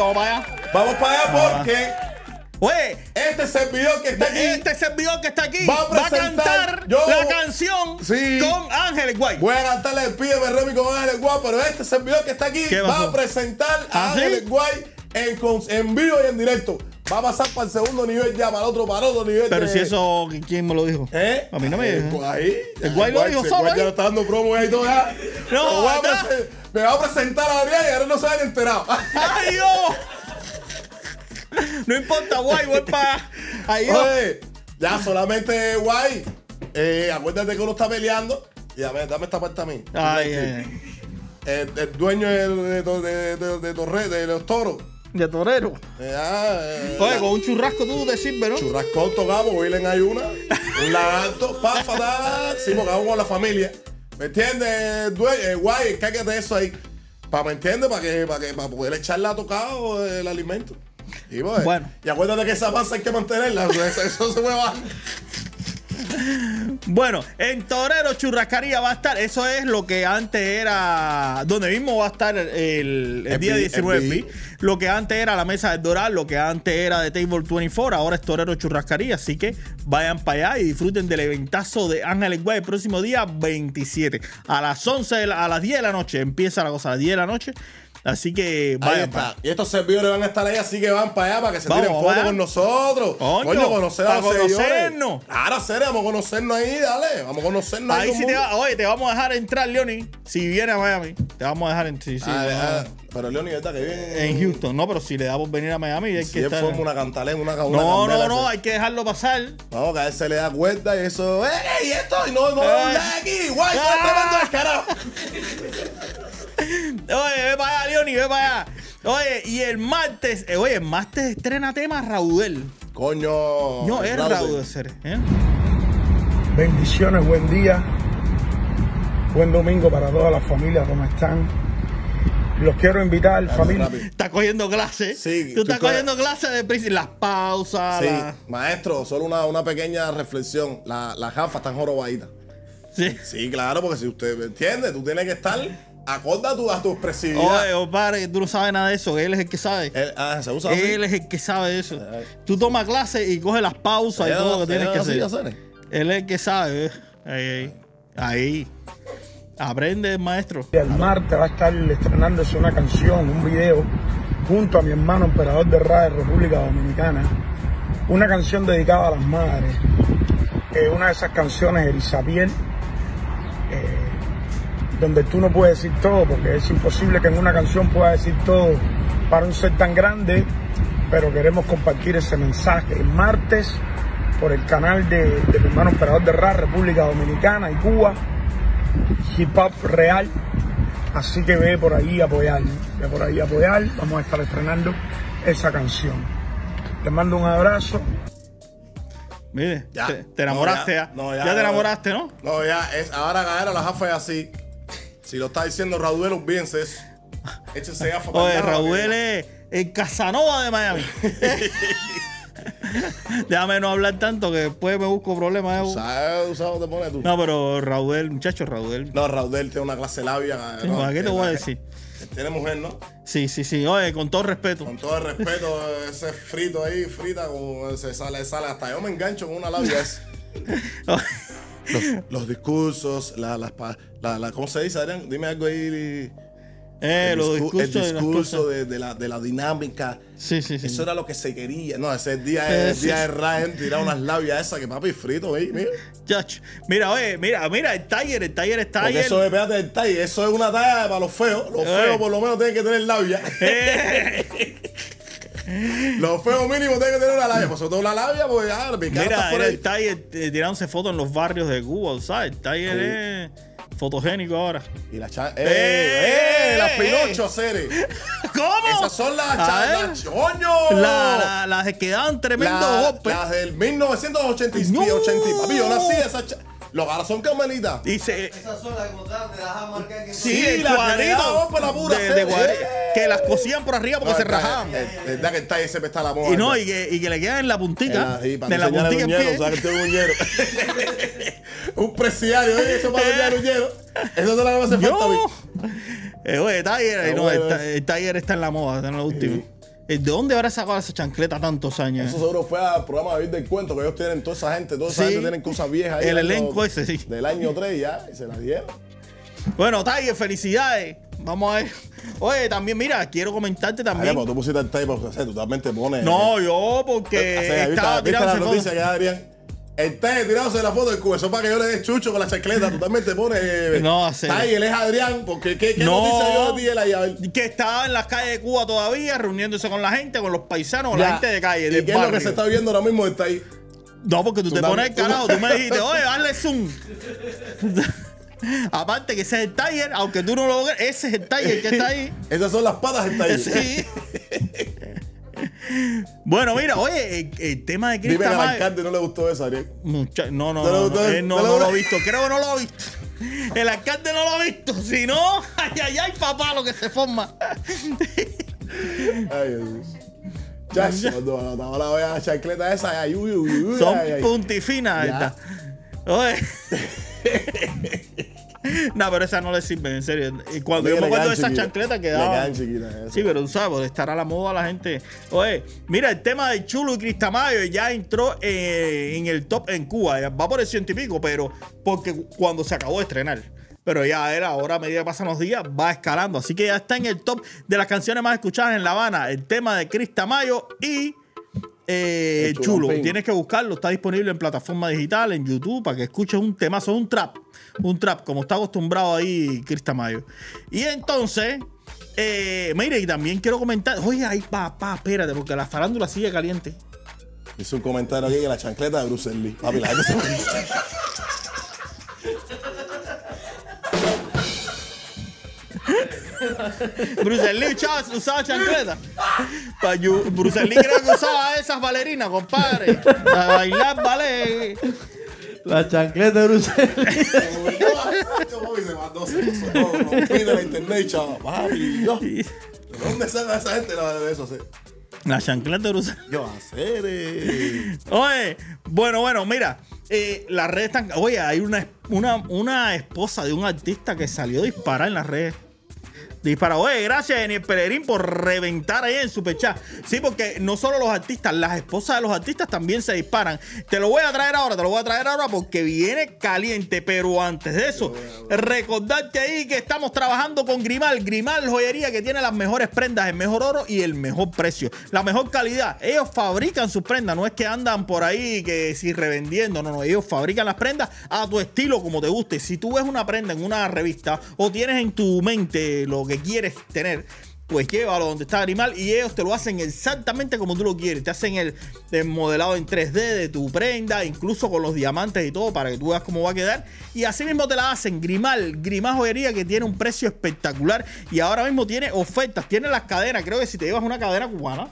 vamos para allá. Vamos para allá Vamos porque Oye, este servidor que está aquí, este servidor que está aquí va a, va a cantar yo, la canción sí, con Ángeles Guay. Voy a cantarle el Pídeme Remy con Ángeles Guay, pero este servidor que está aquí va a presentar a ¿Ah, sí? Ángeles Guay en, en vivo y en directo. Va a pasar para el segundo nivel ya, para el otro, para el otro nivel. Pero de... si eso, ¿quién me lo dijo? ¿Eh? A mí no me el dijo. Guay. El Guay lo dijo solo. El Guay ya está dando promo ahí y todo ya. No, me, voy a presen- me va a presentar a Adrián y ahora no se han enterado. ¡Ay, Dios! No importa, Guay, voy para. Ay, Oye, ya solamente Guay. Eh, acuérdate que uno está peleando. Y a ver, dame esta parte a mí. Ay, ay. El, el dueño de, de, de, de, de, de, torre, de los toros. De torero. Eh, ah, eh, Oye, con un churrasco tú te sirves, ¿no? Churrasco tocamos, hoy en ayuna. Un lagarto, pa, fatal. Sí, porque vamos con la familia. ¿Me entiendes? Dueño, eh, Guay, cállate eso ahí. Para, ¿me entiendes? Para que, para que, para poder echarle a tocado el alimento. Y, pues, bueno. Y acuérdate que esa masa hay que mantenerla. Eso, eso se mueve. Bueno, en Torero Churrascaría va a estar, eso es lo que antes era, donde mismo va a estar el, el, el día diecinueve, lo que antes era la Mesa del Doral, lo que antes era de Table veinticuatro, ahora es Torero Churrascaría, así que vayan para allá y disfruten del eventazo de Ángeles Guay el próximo día veintisiete, a las once, de la, a las diez de la noche, empieza la cosa, a las diez de la noche. Así que vayan para. Y estos servidores van a estar ahí, así que van para allá para que se Vamos, tiren fotos vaya. con nosotros. Coño, Coño, conocer a para los seguidores. conocernos. Ahora, serio, vamos a conocernos ahí, dale. Vamos a conocernos ahí. Ahí sí como- te va, oye, te vamos a dejar entrar, Leoni. Si viene a Miami, te vamos a dejar entrar. Sí, sí, Ah, no, ah, pero Leoni, ¿verdad? Que viene en Houston, no, pero si le da por venir a Miami, hay Si que él estar. forma una cantalena, una, una No, candela, no, no, ese- hay que dejarlo pasar. Vamos, que a él se le da cuenta y eso. ¡Eh, y esto! Y no, no, Ay. no, aquí, guay, tú eres tremendo descarado. Oye, ve para allá, Leoni, ve para allá. Oye, y el martes, eh, oye, el martes estrena tema Raudel. Coño. No, es Raudel. Raudel, ser, ¿eh? Bendiciones, buen día. Buen domingo para toda la familia, ¿cómo están? Los quiero invitar, familia. Está cogiendo clases. Sí, Tú estás tú cogiendo clases de principio, las pausas. Sí, la- maestro, solo una, una pequeña reflexión. La, las gafas están jorobaditas. Sí. Sí, claro, porque si usted me entiende, tú tienes que estar acorde a tu, a tu expresividad. Oye, compadre, que tú no sabes nada de eso, que él es el que sabe. Él, ah, se usa así. Él es el que sabe de eso. Tú tomas clases y coges las pausas y Se todo llama- lo que se tienes que llama hacer. así, hacer. Él es el que sabe. ¿eh? Ahí, ahí. Ahí. Aprende, maestro. El martes va a estar estrenándose una canción, un video, junto a mi hermano emperador de Rap de República Dominicana. Una canción dedicada a las madres. Eh, una de esas canciones, Elisabiel, eh, donde tú no puedes decir todo, porque es imposible que en una canción puedas decir todo para un ser tan grande, pero queremos compartir ese mensaje. El martes, por el canal de, de mi hermano emperador de Rap, República Dominicana y Cuba, Hip Hop Real. Así que ve por ahí a apoyar, ve por ahí a apoyar. Vamos a estar estrenando esa canción. Te mando un abrazo. Mire, Ya. te, te enamoraste No, ya. ya. No, ya. ya, te no. enamoraste, ¿no? No, ya, es, ahora caer a las gafas es así. Si lo está diciendo Raudel, olvídense eso. Échense gafas para Oye, el lado, Raúl que- es el Casanova de Miami. Déjame no hablar tanto que después me busco problemas. ¿Tú sabes, tú sabes dónde te pones tú? No, pero Raúl, muchacho, Raúl. No, Raudel tiene una clase labia. Sí, no, ¿a qué te voy a decir? Tiene mujer, ¿no? Sí, sí, sí. Oye, con todo respeto. Con todo el respeto, ese frito ahí, frita, como se sale, sale. Hasta yo me engancho con una labia esa. los, los discursos, la, las pa- la, la, ¿cómo se dice, Adrián? Dime algo ahí. Eh, el los discu- discursos de el las discurso cosas. de, de la, de la dinámica. Sí, sí, sí. Eso era lo que se quería. No, ese día, Eh, el sí, día sí. de Ryan tirar unas labias esas que papi frito, ¿eh? Mira. Chacho. Mira, oye, mira, mira, el Tiger, el Tiger está Porque ahí. eso es, espérate, el talle, eso es una talla para los feos. Los Eh. feos por lo menos tienen que tener labia. Los feos mínimos tienen que tener una labia. Pues sobre todo la labia, pues ya, mi cara está Mira, fuera era ahí. el Tiger eh, tirándose fotos en los barrios de Cuba, ¿sabes? El Tiger es fotogénico ahora. Y la cha... ¡Eh! ¡Eh! ¡Eh! Las Pinocho, Cere. ¿Cómo? Esas son las A chas. ver. ¡Coño! La- la- las que daban tremendo La- golpe. Las del mil novecientos ochenta y No. ochenta. Papi, yo nací esas chas. Los garas son carmelitas. Dice, Esas son las que botaban de las marcas que sí, Sí, el la que cuadrito. le daban golpe a la pura, de- de Cere. cuadri- ¡Eh! que las cosían por arriba porque No, se el talle- rajaban. el- el- verdad que el talle siempre está a la moda. Y no, y que, y que le quedan en la puntita. Eh, sí, para de la enseñar el puntita en uñero, pie. ¿sabes que tengo un uñero? Un presidiario, ¿eh? Eso para enseñar el uñero. Eso es lo que me hace falta a mí. Eh, oye, Tiger, Está no, bueno el, eso. el Tiger está en la moda, está en lo último. ¿De dónde habrá sacado esa chancleta tantos años? Eso seguro fue al programa de Vivir del Cuento, que ellos tienen toda esa gente, toda esa Sí. gente tienen cosas viejas ahí. El del elenco año- ese, sí. Del año tres ya, y se las dieron. Bueno, Tiger, felicidades. Vamos a ver. Oye, también, mira, quiero comentarte también. Ay, pero tú pusiste el tape, porque o sea, tú también te pones. No, yo, porque O sea, ¿viste, estaba ¿viste la tirándose noticia fotos. que Adrián? El tape tirándose la foto del cubo, eso para que yo le dé chucho con la chancleta. Tú también te pones. eh, No, sé. Tiger es Adrián, porque ¿qué, qué No. noticia yo de ti él ahí? A ver. Que estaba en las calles de Cuba todavía, reuniéndose con la gente, con los paisanos, con la Ya. gente de calle, ¿Y del qué es lo que barrio. se está viendo ahora mismo está ahí? No, porque tú, Tú te también- pones el carajo, tú me dijiste, oye, hazle zoom. Aparte que ese es el Tiger, aunque tú no lo veas, ese es el Tiger que está ahí. Esas son las patas del Tiger. Sí. Bueno, mira, oye, el, el tema de Dime que Cristian al Mayo. alcalde no le gustó eso, Ariel. Mucha- no, no, ¿Te lo no, gustó? no, él no, ¿Te lo no lo gustó? ha visto, creo que no lo ha visto. El alcalde no lo ha visto, si no, ay, ay, ay, papá, lo que se forma. Ay, Dios. Chacho, cuando ahora voy a la chancleta esa, ay, uy, uy, uy, Son ay, ay. puntifinas Ya. estas. Oye. No, pero esas no le sirven, en serio. Y cuando Le yo me acuerdo quedan de esas chiquitas. chancletas Le quedaban. quedan chiquitas, eso. Sí, pero tú sabes, por estar a la moda la gente. Oye, mira, el tema de Chulo y Cristamayo ya entró eh, en el top en Cuba. Ya va por el ciento y pico, pero porque cuando se acabó de estrenar. Pero ya era, ahora a medida que pasan los días, va escalando. Así que ya está en el top de las canciones más escuchadas en La Habana. El tema de Cristamayo y eh, El Chulo. Chulampín. Tienes que buscarlo. Está disponible en plataforma digital, en YouTube, para que escuches un temazo, un trap. Un trap, como está acostumbrado ahí Cristamayo. Y entonces, eh, mire, y también quiero comentar. Oye, ay, papá, espérate, porque la farándula sigue caliente. Hizo un comentario aquí que la chancleta de Bruce Lee. Papi, la gente se Bruce Lee usaba, usaba chancleta. Pa' yu- Bruce Lee creo que usaba esas bailarinas, compadre. Para bailar ballet. La chancleta de Bruce Lee. Papi, se mandó, se puso todo, rompida la internet, chaval. Papi, yo. ¿De dónde saca esa gente la de eso? Sí? La chancleta de Bruce Lee. Yo hacer. Eh. Oye, bueno, bueno, mira. Eh, las redes están. Oye, hay una, una, una esposa de un artista que salió a disparar en las redes. Dispara. Oye, gracias, Daniel Pellegrín, por reventar ahí en Superchat. Sí, porque no solo los artistas, las esposas de los artistas también se disparan. Te lo voy a traer ahora, te lo voy a traer ahora porque viene caliente. Pero antes de eso, recordarte ahí que estamos trabajando con Grimal. Grimal Joyería, que tiene las mejores prendas, el mejor oro y el mejor precio. La mejor calidad. Ellos fabrican sus prendas, no es que andan por ahí que si revendiendo, no, no. Ellos fabrican las prendas a tu estilo, como te guste. Si tú ves una prenda en una revista o tienes en tu mente lo que quieres tener, pues llévalo donde está Grimal y ellos te lo hacen exactamente como tú lo quieres. Te hacen el, el modelado en tres D de tu prenda, incluso con los diamantes y todo, para que tú veas cómo va a quedar. Y así mismo te la hacen. Grimal, Grimal Joyería, que tiene un precio espectacular y ahora mismo tiene ofertas. Tiene las cadenas, creo que si te llevas una cadena cubana,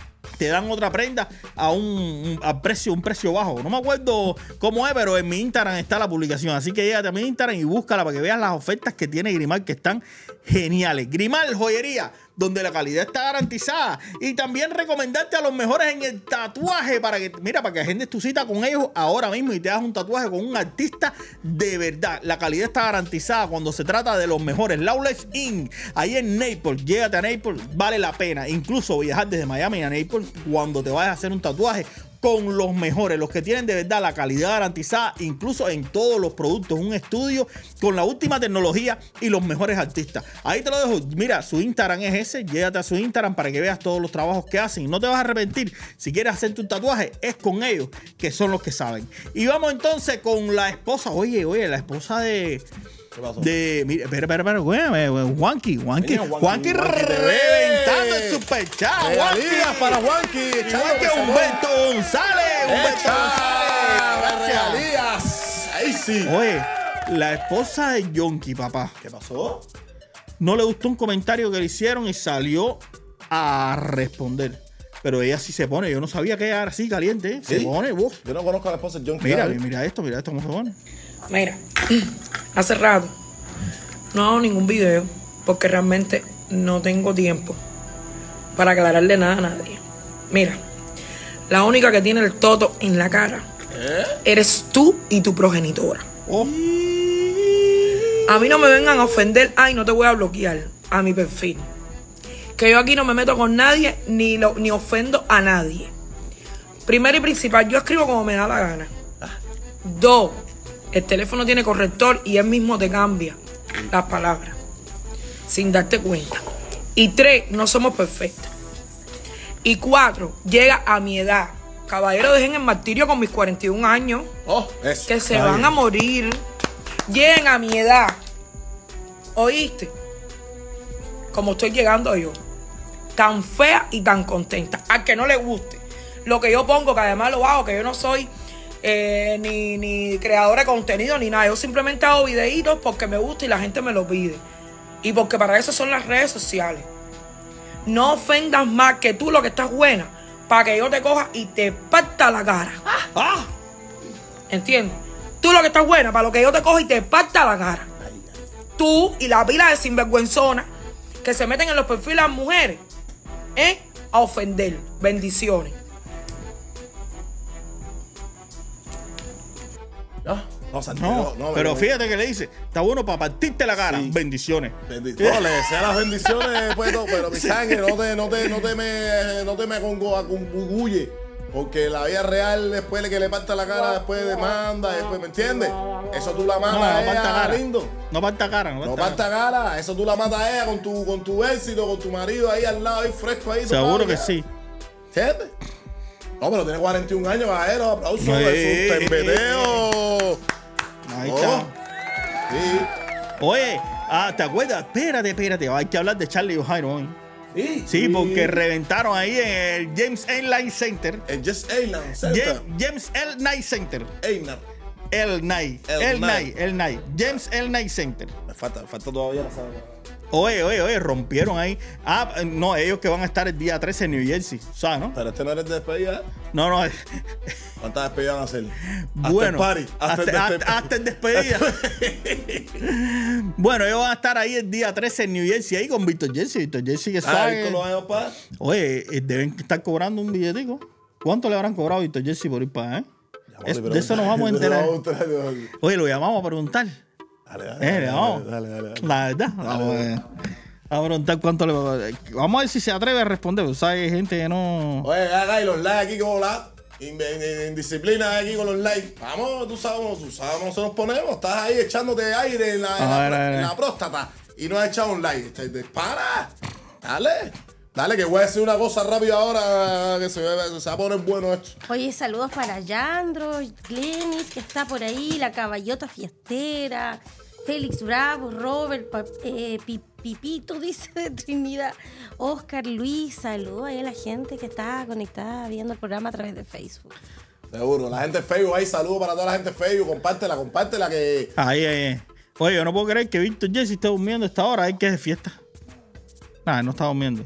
te dan otra prenda a un, un- a precio, un precio bajo. No me acuerdo cómo es, pero en mi Instagram está la publicación. Así que llégate a mi Instagram y búscala para que veas las ofertas que tiene Grimal, que están geniales. Grimal Joyería, donde la calidad está garantizada. Y también recomendarte a los mejores en el tatuaje para que, mira, para que agendes tu cita con ellos ahora mismo y te hagas un tatuaje con un artista de verdad. La calidad está garantizada cuando se trata de los mejores. Lawless Incorporated, ahí en Naples. Llégate a Naples, vale la pena. Incluso viajar desde Miami a Naples cuando te vayas a hacer un tatuaje con los mejores, los que tienen de verdad la calidad garantizada, incluso en todos los productos. Un estudio con la última tecnología y los mejores artistas. Ahí te lo dejo. Mira, su Instagram es ese. Llégate a su Instagram para que veas todos los trabajos que hacen. Y no te vas a arrepentir. Si quieres hacerte un tatuaje, es con ellos, que son los que saben. Y vamos entonces con la esposa. Oye, oye, la esposa de... ¿Qué pasó? De, mira, espera, espera, espera, güey, güey, güey, Juanqui, Juanqui, Coño, Juanqui, Juanqui, Juanqui T V. reventando el superchat, Regalías para Juanqui, echando Juanqui, que se Humberto González, Humberto ¡Echa! González, gracias. Regalías. Ahí sí. Oye, la esposa de Yonki, papá, ¿Qué pasó? no le gustó un comentario que le hicieron y salió a responder. Pero ella sí se pone, yo no sabía que era así caliente, ¿eh? Se ¿Sí? pone, uf. Yo no conozco a la esposa de John. Mira, Claro. mira esto, mira esto cómo se pone. Mira, hace rato no hago ningún video porque realmente no tengo tiempo para aclararle nada a nadie. Mira, la única que tiene el toto en la cara ¿Eh? eres tú y tu progenitora. Oh. A mí no me vengan a ofender, ay, no te voy a bloquear a mi perfil. que yo aquí no me meto con nadie ni, lo, ni ofendo a nadie. Primero y principal, yo escribo como me da la gana. Dos, el teléfono tiene corrector y él mismo te cambia las palabras sin darte cuenta. Y tres, no somos perfectos. Y cuatro, llega a mi edad. Caballero, dejen el martirio con mis cuarenta y un años. Oh, eso. Que se van a morir. Lleguen a mi edad. ¿Oíste? Como estoy llegando yo. Tan fea y tan contenta. Al que no le guste lo que yo pongo, que además lo hago, que yo no soy eh, ni, ni creadora de contenido ni nada. Yo simplemente hago videitos porque me gusta y la gente me lo pide. Y porque para eso son las redes sociales. No ofendas más que tú lo que estás buena para que yo te coja y te parta la cara. Ah. ¿Entiendes? Tú lo que estás buena para lo que yo te coja y te parta la cara. Tú y la pila de sinvergüenzonas que se meten en los perfiles de las mujeres, ¿eh? A ofender. Bendiciones. No, no, Santi, No, no, no, pero no, fíjate que le dice, está bueno para partirte la cara. Sí. Bendiciones. Bendi no, le desea las bendiciones, pues, no, pero mi sangre, no te, no te, no te me, no te me congulle, porque la vida real después de que le parta la cara, después demanda, después, ¿me entiendes? Eso tú la matas no, a no ella, cara. lindo. No parta cara, no parta, no parta cara. cara. Eso tú la matas a ella con tu, con tu éxito, con tu marido ahí al lado, ahí fresco ahí. Seguro tocado, que ya. sí. ¿Entiendes? No, pero tiene cuarenta y un años, caballero. Aplausos Sí. de su tembeteo. Ahí Oh. está. Sí. Oye, ah, ¿te acuerdas? Espérate, espérate. Hay que hablar de Charlie O'Hara hoy. Sí, sí, porque reventaron ahí en el James Airline Center. El James Airline Center. James L. Knight Center. Airline. El Knight. El Knight. El Knight. James L. Knight Center. Me falta, me falta todavía la sala. Oye, oye, oye, rompieron ahí. Ah, no, ellos que van a estar el día trece en New Jersey, ¿sabes, no? Pero este no eres de despedida. No, no. ¿Cuántas despedidas van a hacer? Bueno, hasta el party. Hasta, hasta, el, hasta, hasta el despedida. Bueno, ellos van a estar ahí el día trece en New Jersey, ahí con Víctor Jersey. Víctor Jersey que sabe. Ah, lo van a pagar. Oye, deben estar cobrando un billetico. ¿Cuánto le habrán cobrado a Víctor Jersey por ir para allá? Eh? Es, de eso nos vamos a enterar. Oye, lo llamamos a preguntar. Dale, dale, eh, le vamos. dale, dale, dale. La verdad. Dale, vamos, dale. a, a preguntar cuánto le va a... Vamos a ver si se atreve a responder. Porque sabes, hay gente que no... Oye, haga los likes aquí como la... Indisciplina aquí con los likes. Vamos, tú sabes, tú sabes cómo se nos ponemos. Estás ahí echándote aire en la, en la, ver, en ver. la próstata y no has echado un like. Te, te, para. Dale. Dale, que voy a decir una cosa rápida ahora que se, se va a poner bueno esto. Oye, saludos para Yandro, Glenis, que está por ahí, la caballota fiestera, Félix Bravo, Robert, pa, eh, Pipito, dice de Trinidad, Oscar, Luis, saludos ahí a la gente que está conectada viendo el programa a través de Facebook. Seguro, la gente de Facebook, ahí saludos para toda la gente de Facebook, compártela, compártela que... Ahí, ahí. Oye, yo no puedo creer que Víctor Jersey esté durmiendo a esta hora, hay que es de fiesta. Nada, no está durmiendo.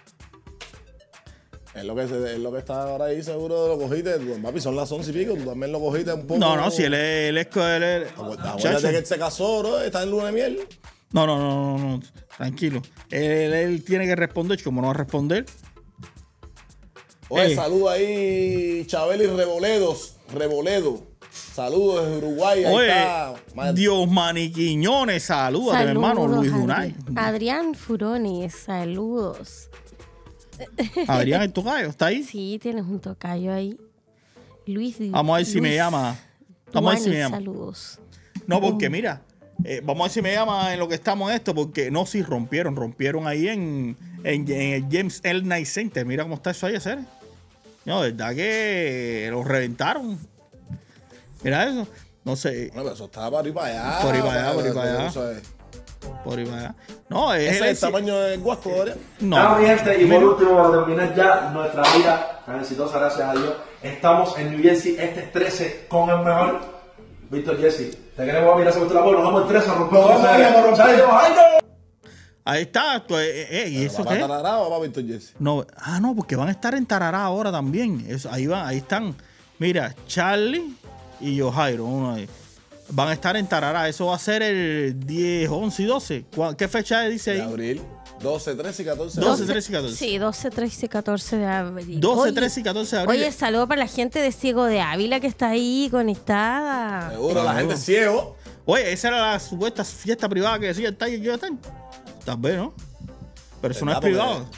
Es lo, que se, es lo que está ahora ahí, seguro lo cogiste. Tú, papi, son las once y pico, tú también lo cogiste un poco. No, no, si él es... Él es, él es Acuérdate que él se casó, ¿no? Está en luna de miel. No, no, no, no, no, tranquilo. Él, él tiene que responder, como no va a responder. Oye, Eh. saludo ahí, Chabeli Reboledos, Reboledo. Saludos desde Uruguay, ahí Oye, está. Madre. Dios Maniquiñones, saluda a mi hermano Luis Dunay. Adrián Furoni, saludos. Adrián, el tocayo, ¿está ahí? Sí, tienes un tocayo ahí. Luis. Vamos a ver si me Luis llama. Vamos a ver si me Duani, llama. Saludos. No, porque mira, eh, vamos a ver si me llama en lo que estamos en esto, porque no, sí rompieron, rompieron ahí en, en, en el James L. Knight Center. Mira cómo está eso ahí, hacer. No, de verdad que los reventaron. Mira eso. No sé. Bueno, pero eso estaba por ahí para allá. Por ahí para allá, por ahí para allá. Eso es. Por ahí para allá. No, es ¿Ese el, es el tamaño del guasco, Adrián? No. Nada, mi gente, y por Mira. último, para terminar ya nuestra vida tan exitosa, gracias a Dios, estamos en New Jersey este trece con el mejor Víctor Jersey. Te queremos, mira, se la bola, nos vamos el trece a romper. Nos vamos a romper. Ahí está. Pues, eh, eh, ¿y eso ¿Va qué? para Tarará o va para Víctor Jersey? No, ah, no, porque van a estar en Tarará ahora también. Eso, ahí van, ahí están. Mira, Charlie y O'Hara, uno ahí. Van a estar en Tarará. Eso va a ser el diez, once y doce. ¿Cuál- ¿Qué fecha dice ahí? De abril. doce, trece y catorce. doce, trece y catorce. Sí, doce, trece y catorce de abril. doce, Oye, trece y catorce de abril. Oye, saludo para la gente de Ciego de Ávila que está ahí conectada. Seguro, la gente ciego. Oye, esa era la supuesta fiesta privada que decía el Tiger que iba a estar. Tal vez, ¿no? Pero eso no es ¿Verdad? privado.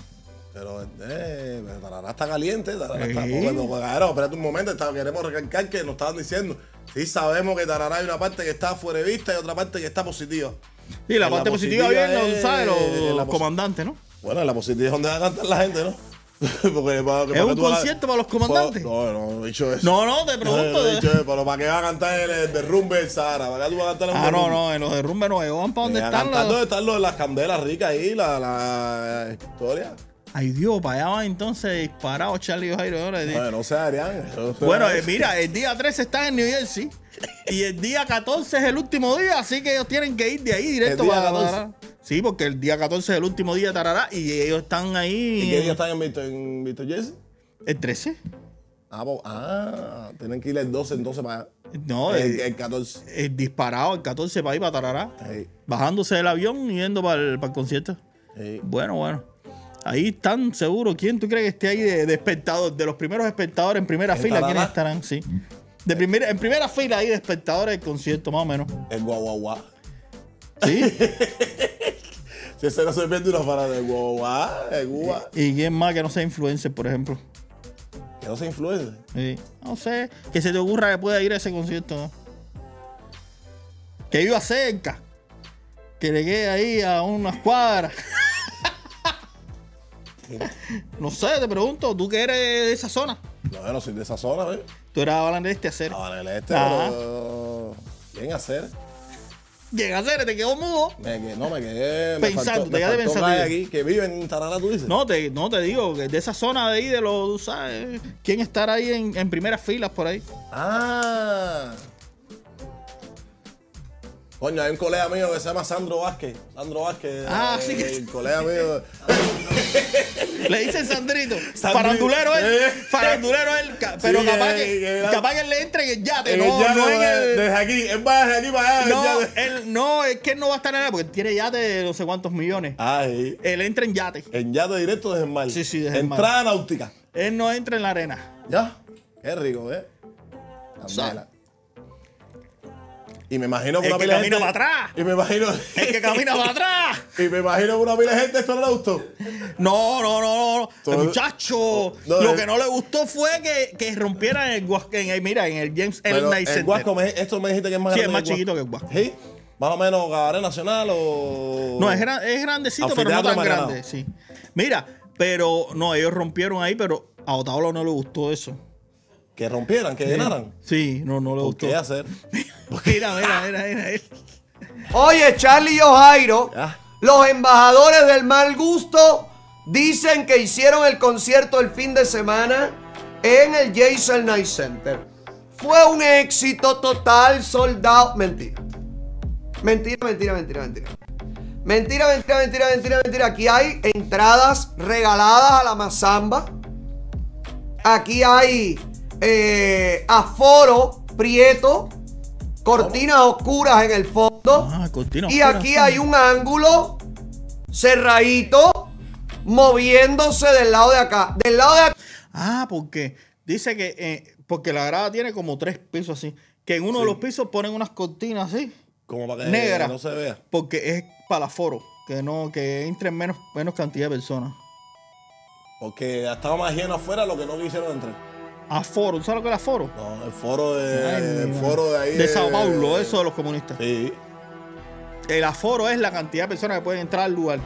Pero eh, Tarará está caliente, Tarará Sí. está bueno, claro, espérate un momento, está- queremos recalcar que nos estaban diciendo. Sí sabemos que Tarará hay una parte que está fuera de vista y otra parte que está positiva. Sí, la En parte positiva bien, es- tú sabes, los, en la los posi- comandantes, ¿no? Bueno, en la positiva es donde va a cantar la gente, ¿no? Porque para- ¿Es para un que tú hagas- concierto para los comandantes? No, no, he dicho eso. No, no, te pregunto. No, he dicho eso, pero ¿para qué va a cantar el, el derrumbe del Sahara? ¿Para qué tú vas a cantar el Ah, no, derrumbe? no, en los derrumbes no, ellos van para donde Eh, a están cantar los... ¿Dónde están los de las candelas ricas ahí, la, la historia? Ay, Dios, para allá van entonces disparados Charlie y Jairo. ahora. No, no sé, Arián. no sé. Bueno, eh, mira, el día trece están en New Jersey y el día catorce es el último día, así que ellos tienen que ir de ahí directo ¿El día para catorce? Tarará. Sí, porque el día catorce es el último día de Tarará y ellos están ahí. ¿Y qué día están en Víctor, en Víctor Jesse? El trece. Ah, pues, ah, tienen que ir el doce entonces para allá. No, el, el, el catorce. el disparado, el catorce para ir para Tarará. Sí. Bajándose del avión y yendo para el, para el concierto. Sí. Bueno, bueno. Ahí están seguros. ¿Quién tú crees que esté ahí de, de espectador? De los primeros espectadores en primera ¿En fila, Tarará? ¿quiénes estarán? Sí. De primera, en primera fila ahí de espectadores del concierto, más o menos. El guaguaguá. ¿Sí? Si ese no se pierde una parada del guaguaguá, el guagua. ¿Y quién más que no sea influencer, por ejemplo? Que no se influencia. Sí. No sé, que se te ocurra que pueda ir a ese concierto, ¿no? Que viva cerca. Que le quede ahí a unas cuadras. No sé, te pregunto, ¿tú que eres de esa zona? No, yo no soy de esa zona, ¿ves? Tú eras Avalán de este hacer. Ahora el este, Ajá. pero... ¿Quién hacer? Llega a hacer, te quedó mudo. Me quedé, no, me quedé... me Pensando, faltó- te me quedaste faltó pensando. caer aquí, que vive en Tarará, tú dices. No te, no te digo, que de esa zona de ahí, de los, tú sabes, ¿quién estará ahí en, en primeras filas por ahí? Ah. Coño, hay un colega mío que se llama Sandro Vázquez. Sandro Vázquez. Ah, eh, sí que- El colega mío. Le dicen Sandrito. Sandrito. Farandulero él. Eh. Farandulero él. ca- Pero Sí, capaz, eh, que, que- capaz que él le entre en el yate. En no, el llano, no en el. desde aquí. Él va desde aquí para allá. No, el llano. él, no, es que él no va a estar en él porque él tiene yate de no sé cuántos millones. Ay. Él entra en yate. En yate directo desde el mar. Sí, sí, desde el mar. Entrada náutica. Él no entra en la arena. Ya. Qué rico, ¿eh? Candela. Y me imagino que El una que pila de camina gente- para atrás. Y me imagino. El que camina para atrás. Y me imagino que una pila de gente esto no le gustó. No, no, no, no. Todo- El muchacho, No, lo el- que no le gustó fue que, que rompieran el Guasco. En el, mira, en el James L. Pero Knight el Center. Guasco, me- esto me dijiste que es más Sí, grande. es más que el chiquito que el Guasco. ¿Sí? Más o menos Cabaret Nacional o. No, es, gran- es grandecito, pero no Anfiteatro tan Marianao. grande. Sí. Mira, pero no, ellos rompieron ahí, pero a Otaola no le gustó eso. Que rompieran, que llenaran. Sí, no, no le ¿Por gustó. qué hacer? Mira, mira, mira, mira. mira. Oye, Charlie y Jairo, Ya. los embajadores del mal gusto dicen que hicieron el concierto el fin de semana en el Jason Night Center. Fue un éxito total, soldado. Mentira. Mentira, mentira, mentira, mentira. Mentira, mentira, mentira, mentira, mentira. Aquí hay entradas regaladas a la mazamba. Aquí hay eh, aforo prieto, cortinas oscuras en el fondo. Ah, cortina Y oscura, aquí sí. hay un ángulo cerradito moviéndose del lado de acá. Del lado de acá. Ah, porque dice que eh, porque la grada tiene como tres pisos así. Que en uno de los pisos ponen unas cortinas así, Como para que negras. no se vea. Porque es para aforo. Que no, que entren menos, menos cantidad de personas. Porque estaba más lleno afuera lo que no quisieron entrar. Aforo, ¿tú sabes lo que es aforo? No, el foro de. Ay, el mi foro de ahí. De Sao Paulo, eso de los comunistas. Sí. El aforo es la cantidad de personas que pueden entrar al lugar.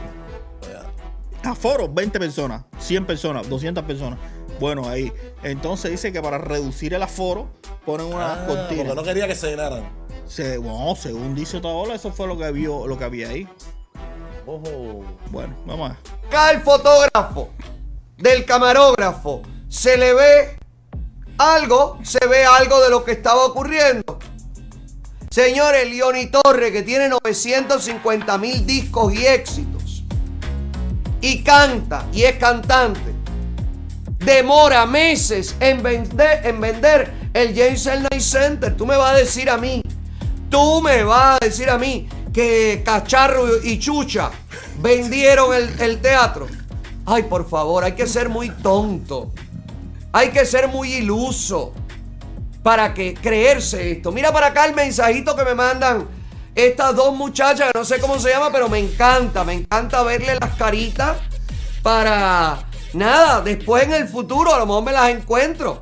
Aforo, veinte personas, cien personas, doscientas personas. Bueno, ahí. Entonces dice que para reducir el aforo ponen unas Ah, cortinas. porque no quería que se llenaran. Se, bueno, según dice Otaola, eso fue lo que vio, lo que había ahí. Ojo. Bueno, vamos a ver. Acá el fotógrafo del camarógrafo se le ve algo, se ve algo de lo que estaba ocurriendo. Señores, Leoni Torre, que tiene novecientos cincuenta mil discos y éxitos, y canta y es cantante, demora meses en vender, en vender el James L. Knight Center. Tú me vas a decir a mí, tú me vas a decir a mí que Cacharro y Chucha vendieron el, el teatro. Ay, por favor, hay que ser muy tonto. Hay que ser muy iluso para que creerse esto. Mira para acá el mensajito que me mandan estas dos muchachas, que no sé cómo se llama, pero me encanta. Me encanta verle las caritas para nada, después en el futuro a lo mejor me las encuentro.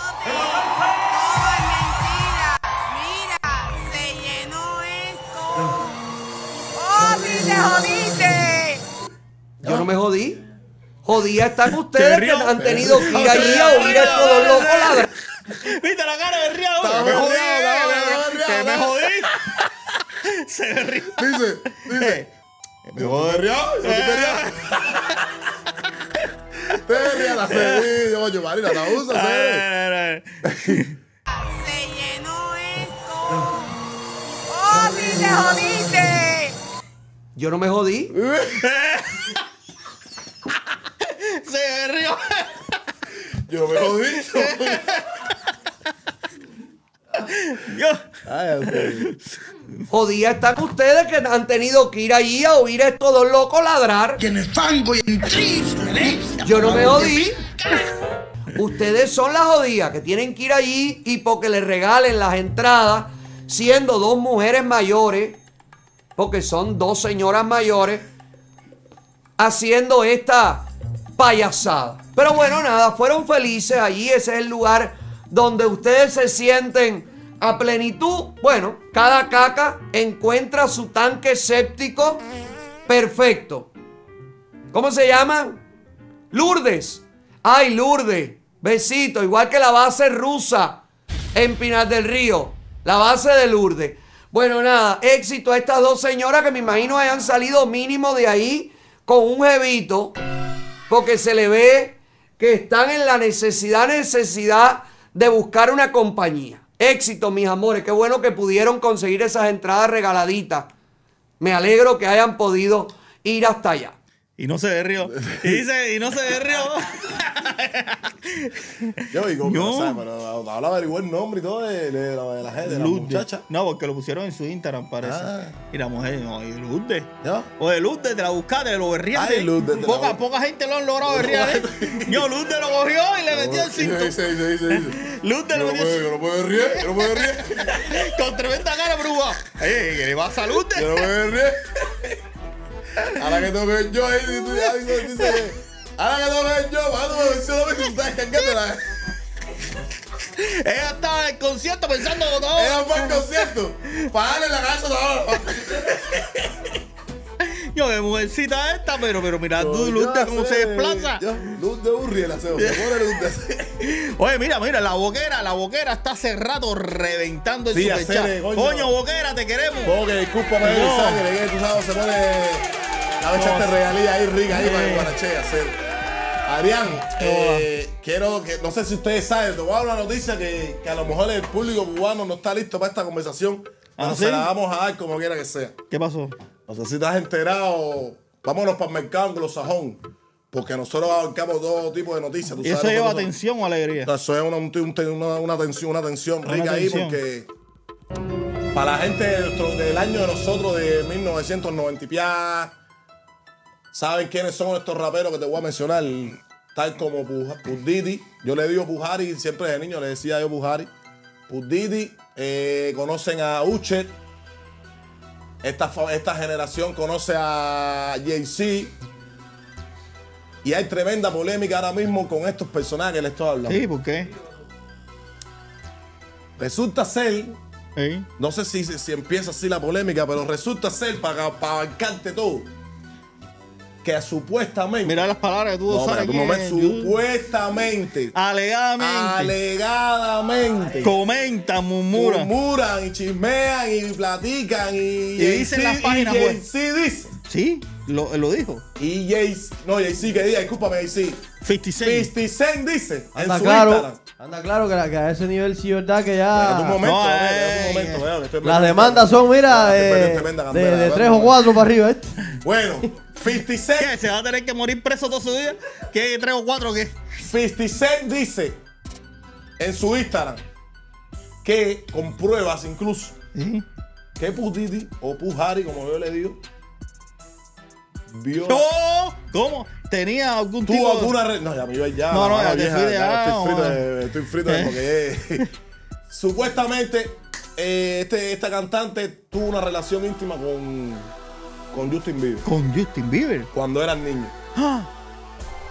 ¡Te jodiste! Yo no me jodí. Jodía están ustedes que han tenido que ir allí a oír a estos dos locos ladrar. ¿Viste la cara de Riado? Me jodí, Que me jodí. Se rió. Dice, dice. Me jodí, Riado. Te rías la cebilla, oye, Marina, la usa, Se llenó esto. ¡Oh, sí, te jodiste! Yo no me jodí. Se rió. Yo no me jodí. Yo. Ay, okay. Jodía están ustedes que han tenido que ir allí a oír a estos dos locos ladrar. Que en el fango y en triste. Yo no me jodí. Ustedes son las jodidas que tienen que ir allí y porque les regalen las entradas, siendo dos mujeres mayores, porque son dos señoras mayores, haciendo esta payasada. Pero bueno, nada, fueron felices allí. Ese es el lugar donde ustedes se sienten a plenitud. Bueno, cada caca encuentra su tanque séptico perfecto. ¿Cómo se llaman? Lourdes. Ay, Lourdes. Besito. Igual que la base rusa en Pinar del Río. La base de Lourdes. Bueno, nada. Éxito a estas dos señoras que me imagino hayan salido mínimo de ahí con un jevito. Porque se le ve que están en la necesidad, necesidad de buscar una compañía. Éxito, mis amores. Qué bueno que pudieron conseguir esas entradas regaladitas. Me alegro que hayan podido ir hasta allá. Y no se rió. Y dice, y no se rió. Yo digo, Yo. o sea, pero ahora averiguó el nombre y todo de, de, la- de la gente, de la Lourdes. muchacha. No, porque lo pusieron en su Instagram, parece. Ah. Y la mujer, no, y Lourdes. ¿Ya? O de Lourdes, te la buscaste, de lo berriante. Ay, Lourdes, te la Poca, bu- poca gente lo han logrado berrear, ¿eh? Yo, Lourdes lo cogió y le metió el cinto. Dice, dice, dice, dice. Lourdes Yo lo no metió puedo, el yo no puedo reír, yo no puedo reír. con tremenda cara, bruja. Eh, ¿qué le pasa a Lourdes? Yo no puedo reír. Ahora que tengo que ver yo ahí, tú ya dices, dice, ahora que tengo que ver yo, mano, me mencionó que tú estás cargándola. Ella estaba en el concierto pensando que todo. Ella fue al concierto, para darle la cabeza a Yo, qué mujercita esta, pero, pero mira tú, Lourdes, cómo se desplaza. Luz de Urriel, se pone Luz de Oye, mira, mira, la boquera, la boquera está hace rato reventando el Sí, superchat. hacer, coño. Coño, boquera, te queremos. Porque discúlpame el No. sangre, que tú sabes, se pone la echarte regalía ahí rica ahí para que guarache hacer. Adrián, eh, quiero que, no sé si ustedes saben, te voy a dar una noticia que, que a lo mejor el público cubano no está listo para esta conversación, pero ¿Ah, se sí? la vamos a dar como quiera que sea. ¿Qué pasó? No sé si te has enterado, vámonos para el mercado anglosajón, porque nosotros abarcamos todo tipo de noticias. ¿tú ¿Y eso sabes? lleva Nosotros- tensión o alegría? Eso es una, un- un- una, una tensión, una tensión Una rica ahí, tensión. porque para la gente de nuestro- del año de nosotros, de mil novecientos noventa y pias, saben quiénes son estos raperos que te voy a mencionar, tal como Puj- Puff Diddy. Yo le digo Pujari, siempre de niño le decía yo Pujari. Puff Diddy, eh, conocen a Usher. Esta, fa- esta generación conoce a Jay-Z. Y hay tremenda polémica ahora mismo con estos personajes que les estoy hablando. Sí, ¿por qué? Resulta ser, Sí. no sé si, si empieza así la polémica, pero resulta ser, para, para abarcarte todo, que supuestamente... Mira las palabras que tú No, usas espérate aquí un momento, en YouTube. supuestamente, Alegadamente. alegadamente, Comentan, murmuran. murmuran y chismean y platican y... Y dicen Jay-Z- las páginas y web. Jay-Z dice. Sí, lo, lo dijo. Y Jay-Z, no, Jay-Z que diga, discúlpame, Jay-Z. cincuenta Cent. cincuenta Cent dice en Anda su claro, Instagram. anda claro que, la- que a ese nivel sí es verdad que Espérate un ya momento, No, espérate eh, un momento, vea, que estoy las perdiendo- demandas son, mira, Estoy perdiendo de, tremenda de, candela, de ¿verdad? tres o cuatro para arriba, ¿eh? Bueno, cincuenta Cent, ¿Qué? ¿Se va a tener que morir preso todo su día? ¿Qué? ¿Tres o cuatro o qué? cincuenta Cent dice en su Instagram que, con pruebas incluso, Sí. que Puff Diddy o Puff Harry, como yo le digo, vio... ¡Oh! ¿Cómo? ¿Tenía algún tipo ¿Tuvo de- alguna re- No, ya me iba ya. No, no, la ya te vieja, fui de ya ah, estoy frito, hombre. de- estoy frito de- ¿Eh? porque supuestamente eh, este, esta cantante tuvo una relación íntima con, con Justin Bieber Con Justin Bieber. cuando eran niños. Ah,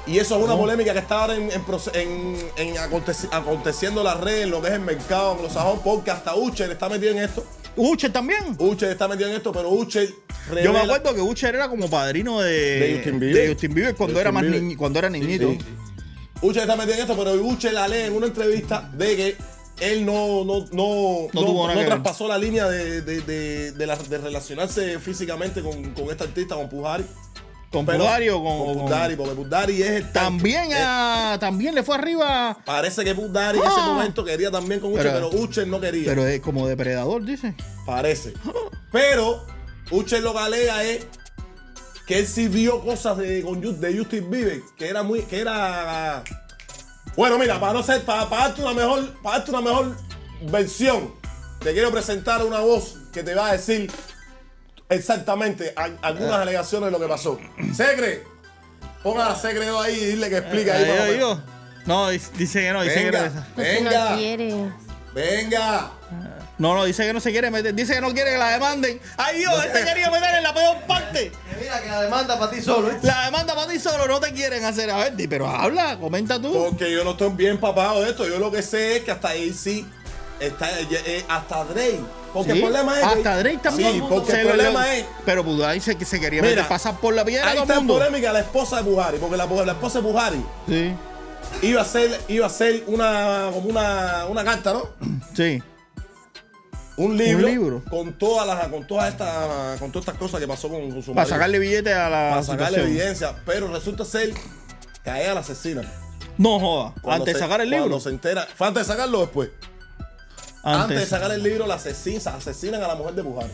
Y eso es una Oh. polémica que está ahora en, en, proce- en, en aconteci- aconteciendo en las redes, en lo que es el mercado anglosajón, porque hasta Ucher está metido en esto. ¿Ucher también? Ucher está metido en esto, pero Ucher revela... Yo me acuerdo que Ucher era como padrino de, De Justin Bieber. de Justin Bieber cuando De era más Justin Bieber. niñi- cuando era niñito. Sí. Ucher está metido en esto, pero Ucher la lee en una entrevista de que él no, no, no, No no, tuvo nada no que ver. traspasó la línea de, de, de, de, la- de relacionarse físicamente con, con esta artista, con Pujari. ¿Con Pero- Pujari o con- Con con- Pujari, porque Pujari es el También, eh, a, también le fue arriba. Parece que Pujari en ese Ah. momento quería también con Ucher, pero, Pero- Ucher no quería. Pero es como depredador, dice. Parece. Pero Ucher lo que alega es que él sí vio cosas de, con Ju- de Justin Bieber, que era muy, que era. Bueno, mira, para no ser, para, para darte una mejor, para darte una mejor versión, te quiero presentar una voz que te va a decir exactamente a- algunas alegaciones de lo que pasó. Secre, ponga a Secre ahí y dile que explique ahí. Eh, más o yo, menos. yo. No, dice dice que no, dice Venga, que no. Pues si venga, no quiere. venga. No, no, dice que no se quiere meter, dice que no quiere que la demanden. ¡Ay Dios! Este quería meter en la peor parte. Mira que la demanda para ti solo, ¿eh? La demanda para ti solo, no te quieren hacer. A ver, di, pero habla, comenta tú. Porque yo no estoy bien empapado de esto. Yo lo que sé es que hasta ahí sí está eh, eh, hasta Drake. Porque Sí, el problema es que- hasta Drake también. Sí, porque Se el lo- problema es. Pero Budai se, que se quería Mira, meter, pasar por la piedra a Ahí todo está el en mundo. polémica la esposa de Buhari, porque la, la esposa de Buhari Sí. iba a ser, iba a ser una, como una, una carta, ¿no? Sí. Un libro, Un libro. con todas las, con todas estas, con todas estas cosas que pasó con, con su Para marido. sacarle billete a la Para sacarle situación. evidencia, pero resulta ser que a ella la asesinan. No joda. Cuando Antes de se- sacar el libro. Cuando se entera, ¿fue antes de sacarlo o después? Antes, Antes. de sacar el libro, la asesinan, asesinan a la mujer de Buhari.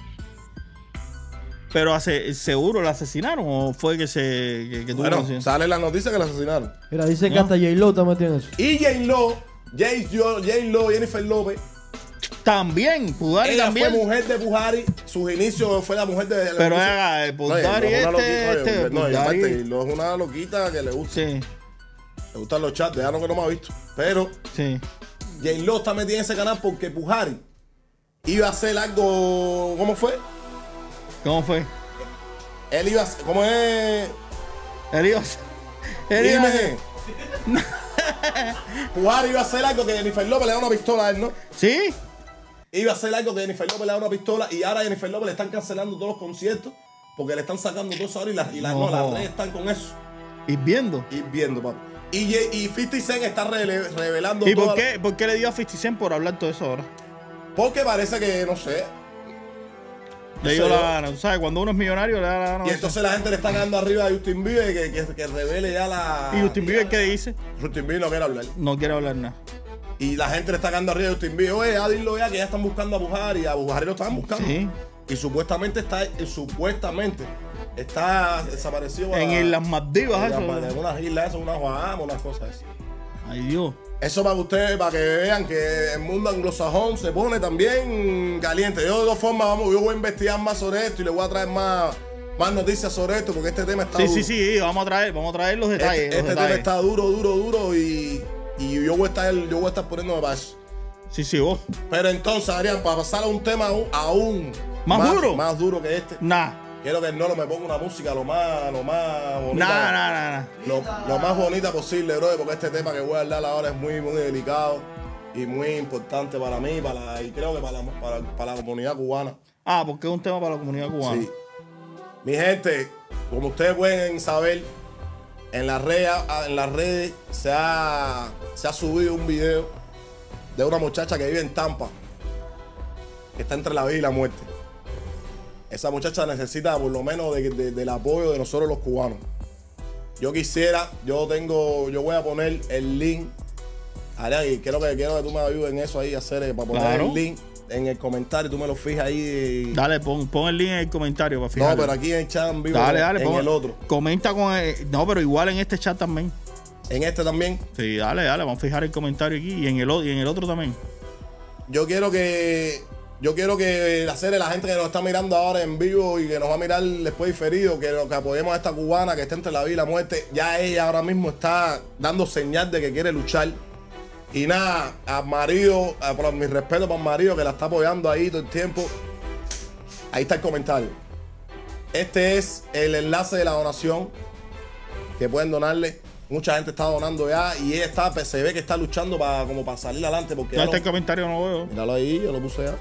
Pero hace, seguro la asesinaron o fue que se que, que tuvo Bueno, conocimiento? sale la noticia que la asesinaron. Mira, dice que No. hasta J-Lo está metido en eso. Y J-Lo, J- J-Lo, Jennifer López, También, Pudari ella también. fue mujer de Buhari, sus inicios fue la mujer de... la Pero inicio- haga el No, ella Pudari no es una este, loquita, este, oye, no, y Pudari. aparte, J-Lo es una loquita que le gusta. Sí, Le gustan los chats, ya no que no me ha visto. Pero sí. J-Lo está metida en ese canal porque Buhari iba a hacer algo... ¿Cómo fue? ¿Cómo fue? Él iba a hacer... ¿Cómo es? Él iba a- él iba a- Dime. Buhari iba a hacer algo que Jennifer López le da una pistola a él, ¿no? ¿Sí? Iba a hacer algo que Jennifer López le da una pistola y ahora a Jennifer López le están cancelando todos los conciertos porque le están sacando todo eso ahora y las y la, no. No. las redes están con eso. Y viendo. Y viendo, papi. Y, Ye- y cincuenta Cent está rele- revelando ¿Y por toda- qué, por qué le dio a cincuenta Cent por hablar todo eso ahora? Porque parece que, no sé. Le dio la gana. ¿Tú sabes? Cuando uno es millonario, le da la gana. Y entonces la gente le está ganando arriba a Justin Bieber que, que, que revele ya la... ¿Y Justin Bieber qué dice? Justin Bieber no quiere hablar. No quiere hablar nada. Y la gente le está ganando arriba a Justin Bieber. Oye, ya dilo ya que ya están buscando a Buhari. A Buhari lo estaban buscando. Sí. Y supuestamente está, y supuestamente está desaparecido. En a- el- las Maldivas, en eso. las- En unas islas, eso, unas Bahamas, unas cosas así. Ay, Dios. Eso para que ustedes, para que vean que el mundo anglosajón se pone también caliente. Yo de dos formas, vamos, yo voy a investigar más sobre esto y le voy a traer más, más noticias sobre esto porque este tema está Sí, duro. sí, sí, vamos a traer, vamos a traer los detalles. Este, los este tema detalles. está duro, duro, duro y, y yo voy a estar, yo voy a estar poniéndome para eso. Sí, sí, vos. Pero entonces, Adrián, para pasar a un tema aún, aún ¿Más duro? más duro que este, Nah. quiero que el Nolo me ponga una música lo más, lo más bonita. Nah, nah, nah, nah. Lo, lo más bonita posible, bro, porque este tema que voy a hablar ahora es muy, muy delicado y muy importante para mí para la- y creo que para la, para, para la comunidad cubana. Ah, porque es un tema para la comunidad cubana. Sí. Mi gente, como ustedes pueden saber, en las redes, en las redes se, ha, se ha subido un video de una muchacha que vive en Tampa, que está entre la vida y la muerte. Esa muchacha necesita por lo menos de- de- del apoyo de nosotros los cubanos. Yo quisiera, yo tengo, yo voy a poner el link. Arián, y quiero que, quiero que tú me ayudes en eso ahí, hacer eh, para poner Claro. el link en el comentario, tú me lo fijas ahí. Dale, pon, pon el link en el comentario para fijar. No, pero aquí en el chat en vivo, Dale, dale, en pon- el otro. Comenta con el, no, pero igual en este chat también. En este también. Sí, dale, dale, vamos a fijar el comentario aquí y en el, o- y en el otro también. Yo quiero que yo quiero que la serie, la gente que nos está mirando ahora en vivo y que nos va a mirar después diferido, que, lo, que apoyemos a esta cubana que está entre la vida y la muerte. Ya ella ahora mismo está dando señal de que quiere luchar. Y nada, al marido, a, por mi respeto para el marido que la está apoyando ahí todo el tiempo. Ahí está el comentario. Este es el enlace de la donación que pueden donarle. Mucha gente está donando ya y ella está, se ve que está luchando para como para salir adelante. Porque ya está el comentario, no lo veo. Míralo ahí, yo lo puse ya.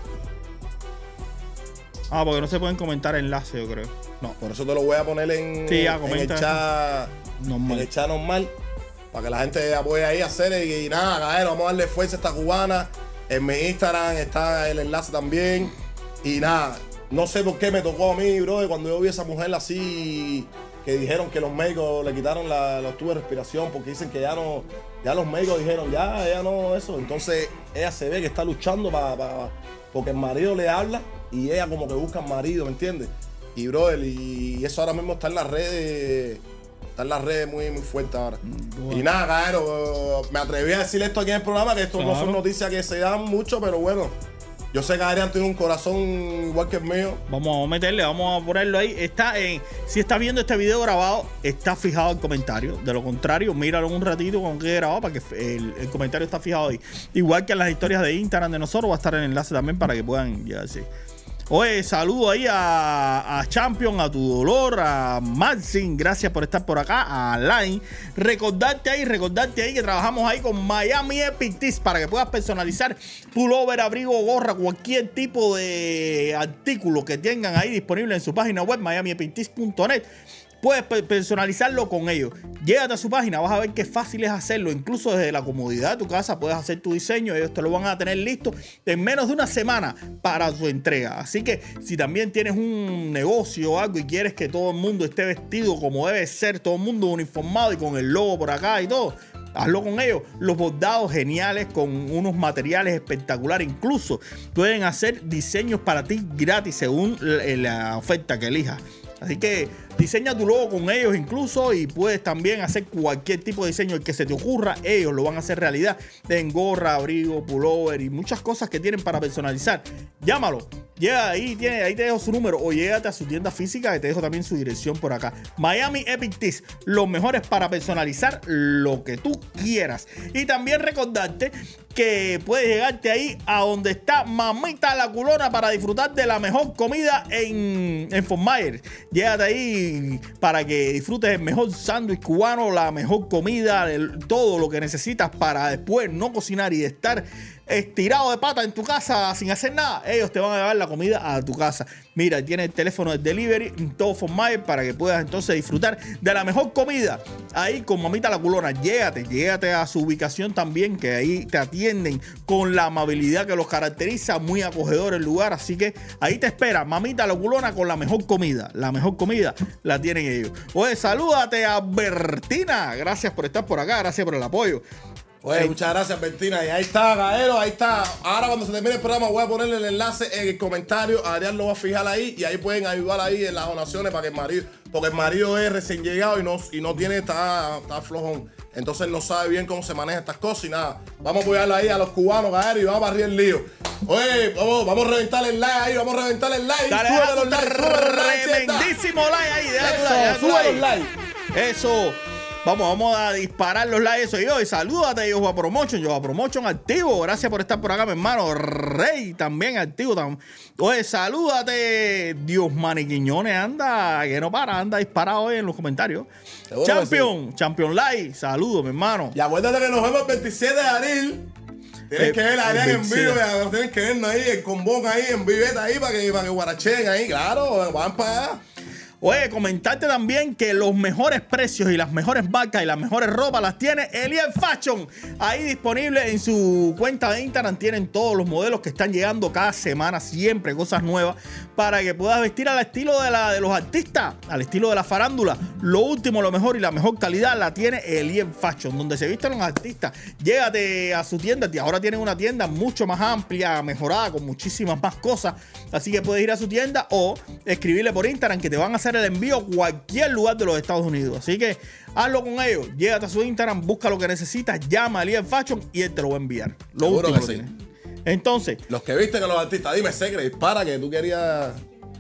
Ah, porque no se pueden comentar enlaces, yo creo. No, por eso te lo voy a poner en, sí, ya, en el chat normal. En el chat normal. Para que la gente apoye ahí a hacer y, y nada, caer, vamos a darle fuerza a esta cubana. En mi Instagram está el enlace también. Y nada, no sé por qué me tocó a mí, bro, cuando yo vi a esa mujer así, que dijeron que los médicos le quitaron la, los tubos de respiración porque dicen que ya no, ya los médicos dijeron, ya, ella no, eso. Entonces ella se ve que está luchando para, para porque el marido le habla y ella como que busca al marido, ¿me entiendes? Y, bro, y eso ahora mismo está en las redes. Está en las redes muy, muy fuerte ahora. Wow. Y nada, cabrón, me atreví a decir esto aquí en el programa, que esto claro. no son noticias que se dan mucho, pero bueno, yo sé que Adrián tiene un corazón igual que el mío. Vamos a meterle, vamos a ponerlo ahí. Está en, si estás viendo este video grabado, está fijado el comentario. De lo contrario, míralo un ratito cuando quede grabado para que el, el comentario está fijado ahí. Igual que en las historias de Instagram de nosotros, va a estar el enlace también para que puedan ya decir. Oye, saludo ahí a, a Champion, a Tu Dolor, a Maxim, gracias por estar por acá, a Line. Recordarte ahí, recordarte ahí que trabajamos ahí con Miami Epic Tees para que puedas personalizar pullover, abrigo, gorra, cualquier tipo de artículo que tengan ahí disponible en su página web, miami epic tees punto net. Puedes personalizarlo con ellos. Llégate a su página, vas a ver qué fácil es hacerlo. Incluso desde la comodidad de tu casa puedes hacer tu diseño. Ellos te lo van a tener listo en menos de una semana para su entrega. Así que si también tienes un negocio o algo y quieres que todo el mundo esté vestido como debe ser, todo el mundo uniformado y con el logo por acá y todo, hazlo con ellos. Los bordados geniales con unos materiales espectaculares. Incluso pueden hacer diseños para ti gratis según la oferta que elijas. Así que diseña tu logo con ellos incluso y puedes también hacer cualquier tipo de diseño el que se te ocurra. Ellos lo van a hacer realidad en gorra, abrigo, pullover y muchas cosas que tienen para personalizar. Llámalo. Llega ahí, tiene, ahí te dejo su número o llégate a su tienda física que te dejo también su dirección por acá. Miami Epic Tees, los mejores para personalizar lo que tú quieras. Y también recordarte que puedes llegarte ahí a donde está Mamita la Culona para disfrutar de la mejor comida en, en Fort Myers. Llégate ahí para que disfrutes el mejor sándwich cubano, la mejor comida, el, todo lo que necesitas para después no cocinar y estar estirado de pata en tu casa sin hacer nada. Ellos te van a llevar la comida a tu casa. Mira, tiene el teléfono de delivery en todo Fort Myers para que puedas entonces disfrutar de la mejor comida ahí con Mamita la Culona. Llégate, llégate a su ubicación también, que ahí te atienden con la amabilidad que los caracteriza, muy acogedor el lugar, así que ahí te espera Mamita la Culona con la mejor comida. La mejor comida la tienen ellos. Oye, salúdate a Bertina, gracias por estar por acá, gracias por el apoyo. Oye, hey. Muchas gracias, Bertina. Y ahí está, Gaero, ahí está. Ahora cuando se termine el programa voy a ponerle el enlace en el comentario. Adrián lo va a fijar ahí y ahí pueden ayudar ahí en las donaciones para que el marido, porque el marido es recién llegado y no, y no tiene, está, está flojón. Entonces no sabe bien cómo se manejan estas cosas y nada. Vamos a apoyarle ahí a los cubanos, Gaero, y vamos a barrer el lío. Oye, vamos, vamos a reventar el like ahí, vamos a reventar el like. Dale, sube los likes, sube los likes. Tremendísimo like ahí, Eso, sube los likes. Eso. Vamos, vamos a disparar los likes. Eso. Y hoy, salúdate, Yoba Promotion. Yoba Promotion activo. Gracias por estar por acá, mi hermano. Rey también activo. Oye, salúdate. Dios, Manny Quiñones anda, que no para, anda disparado hoy en los comentarios. Seguro Champion, sí. Champion Like. Saludos, mi hermano. Y acuérdate que nos vemos el veintisiete de abril. Tienes eh, que ver a Adrián en vivo, ya, tienes que vernos ahí, el combón ahí, en viveta ahí, para que, para que guaracheen ahí, claro, van para allá. Oye, comentarte también que los mejores precios y las mejores marcas y las mejores ropas las tiene Eliel Fashion. Ahí disponible en su cuenta de Instagram. Tienen todos los modelos que están llegando cada semana, siempre cosas nuevas, para que puedas vestir al estilo de, la, de los artistas, al estilo de la farándula. Lo último, lo mejor y la mejor calidad la tiene Eliel Fashion, donde se visten los artistas. Llégate a su tienda. Ahora tienen una tienda mucho más amplia, mejorada, con muchísimas más cosas. Así que puedes ir a su tienda o escribirle por Instagram que te van a hacer el envío a cualquier lugar de los Estados Unidos. Así que hazlo con ellos. Llégate a su Instagram, busca lo que necesitas, llama a Eliel Fashion y él te lo va a enviar. Lo Seguro último que lo sí. Entonces, los que visten a los artistas, dime, Secret, para que tú querías.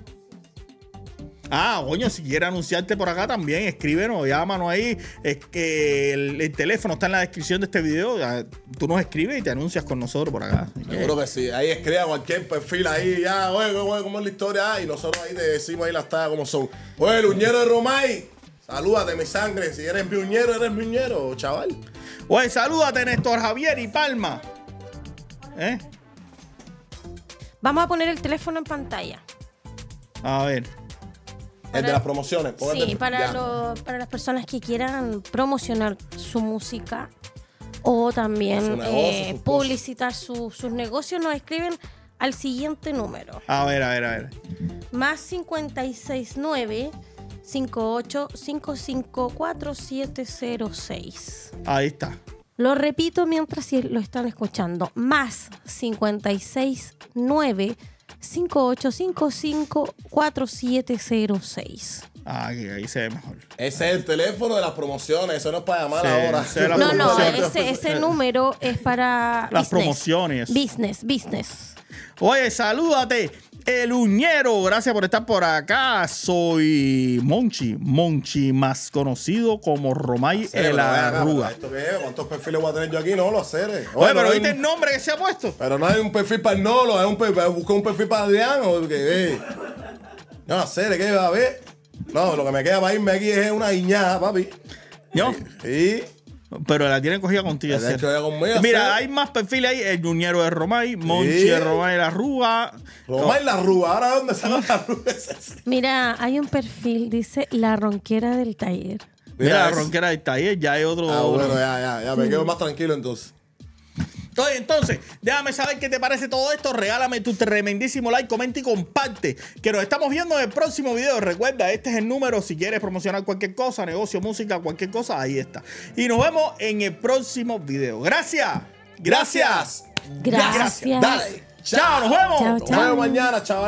Ah, coño, si quieres anunciarte por acá también, escríbenos, llámanos ahí. Es que el, el teléfono está en la descripción de este video. Tú nos escribes y te anuncias con nosotros por acá. Seguro que sí. Ahí escribe cualquier perfil ahí, ya, oye, oye, ¿cómo es la historia? Y nosotros ahí te decimos ahí las tallas como son. Oye, el uñero de Romay. Salúdate, mi sangre. Si eres miuñero, eres miuñero, chaval. Oye, salúdate, Néstor Javier y Palma. ¿Eh? Vamos a poner el teléfono en pantalla. A ver. El de las promociones. Sí, para, lo, para las personas que quieran promocionar su música o también Su negocio, eh, sus publicitar su- sus negocios, nos escriben al siguiente número. A ver, a ver, a ver. Más cincuenta y seis nueve, cincuenta y ocho, cincuenta y cinco, cuarenta y siete cero seis. Ahí está. Lo repito mientras si lo están escuchando. Más cincuenta y seis nueve, cincuenta y ocho, cincuenta y cinco, cuarenta y siete cero seis. Ah, aquí, ahí se ve mejor. Ese es el teléfono de las promociones. Eso no es para llamar Sí, ahora. ese es la No, no, promoción. ese, ese número es para Las business. promociones. Business, business. Oye, salúdate, el Uñero. Gracias por estar por acá. Soy Monchi, Monchi, más conocido como Romay Sí, el pero ven acá, Arruga. ¿esto qué es? ¿Cuántos perfiles voy a tener yo aquí? No lo sé. Oye, Oye, pero no hay ¿viste un- el nombre que se ha puesto? Pero no hay un perfil para el Nolo, es un perfil, busca un perfil para Adrián o que eh. No sé, ¿de qué va a ver? No, lo que me queda para irme aquí es una guiñada, papi. ¿Yo? Sí. Pero la tienen cogida contigo. La tienen cogida conmigo, Mira, ¿sí? hay más perfiles ahí. El Uñero de Romay, Monchi Sí. de Romay la Arruga. Romay la Arruga. ¿Ahora dónde sale la Arruga? Mira, hay un perfil, dice La Ronquera del Taller. Mira, la es- ronquera del taller, ya hay otro. Ah, bueno, ya, ya, ya me quedo más tranquilo entonces. Oye, entonces, déjame saber qué te parece todo esto. Regálame tu tremendísimo like, comenta y comparte. Que nos estamos viendo en el próximo video. Recuerda, este es el número. Si quieres promocionar cualquier cosa, negocio, música, cualquier cosa, ahí está. Y nos vemos en el próximo video. Gracias. Gracias. Gracias. Dale. Chao, nos vemos. Chao, Nos vemos mañana, chaval.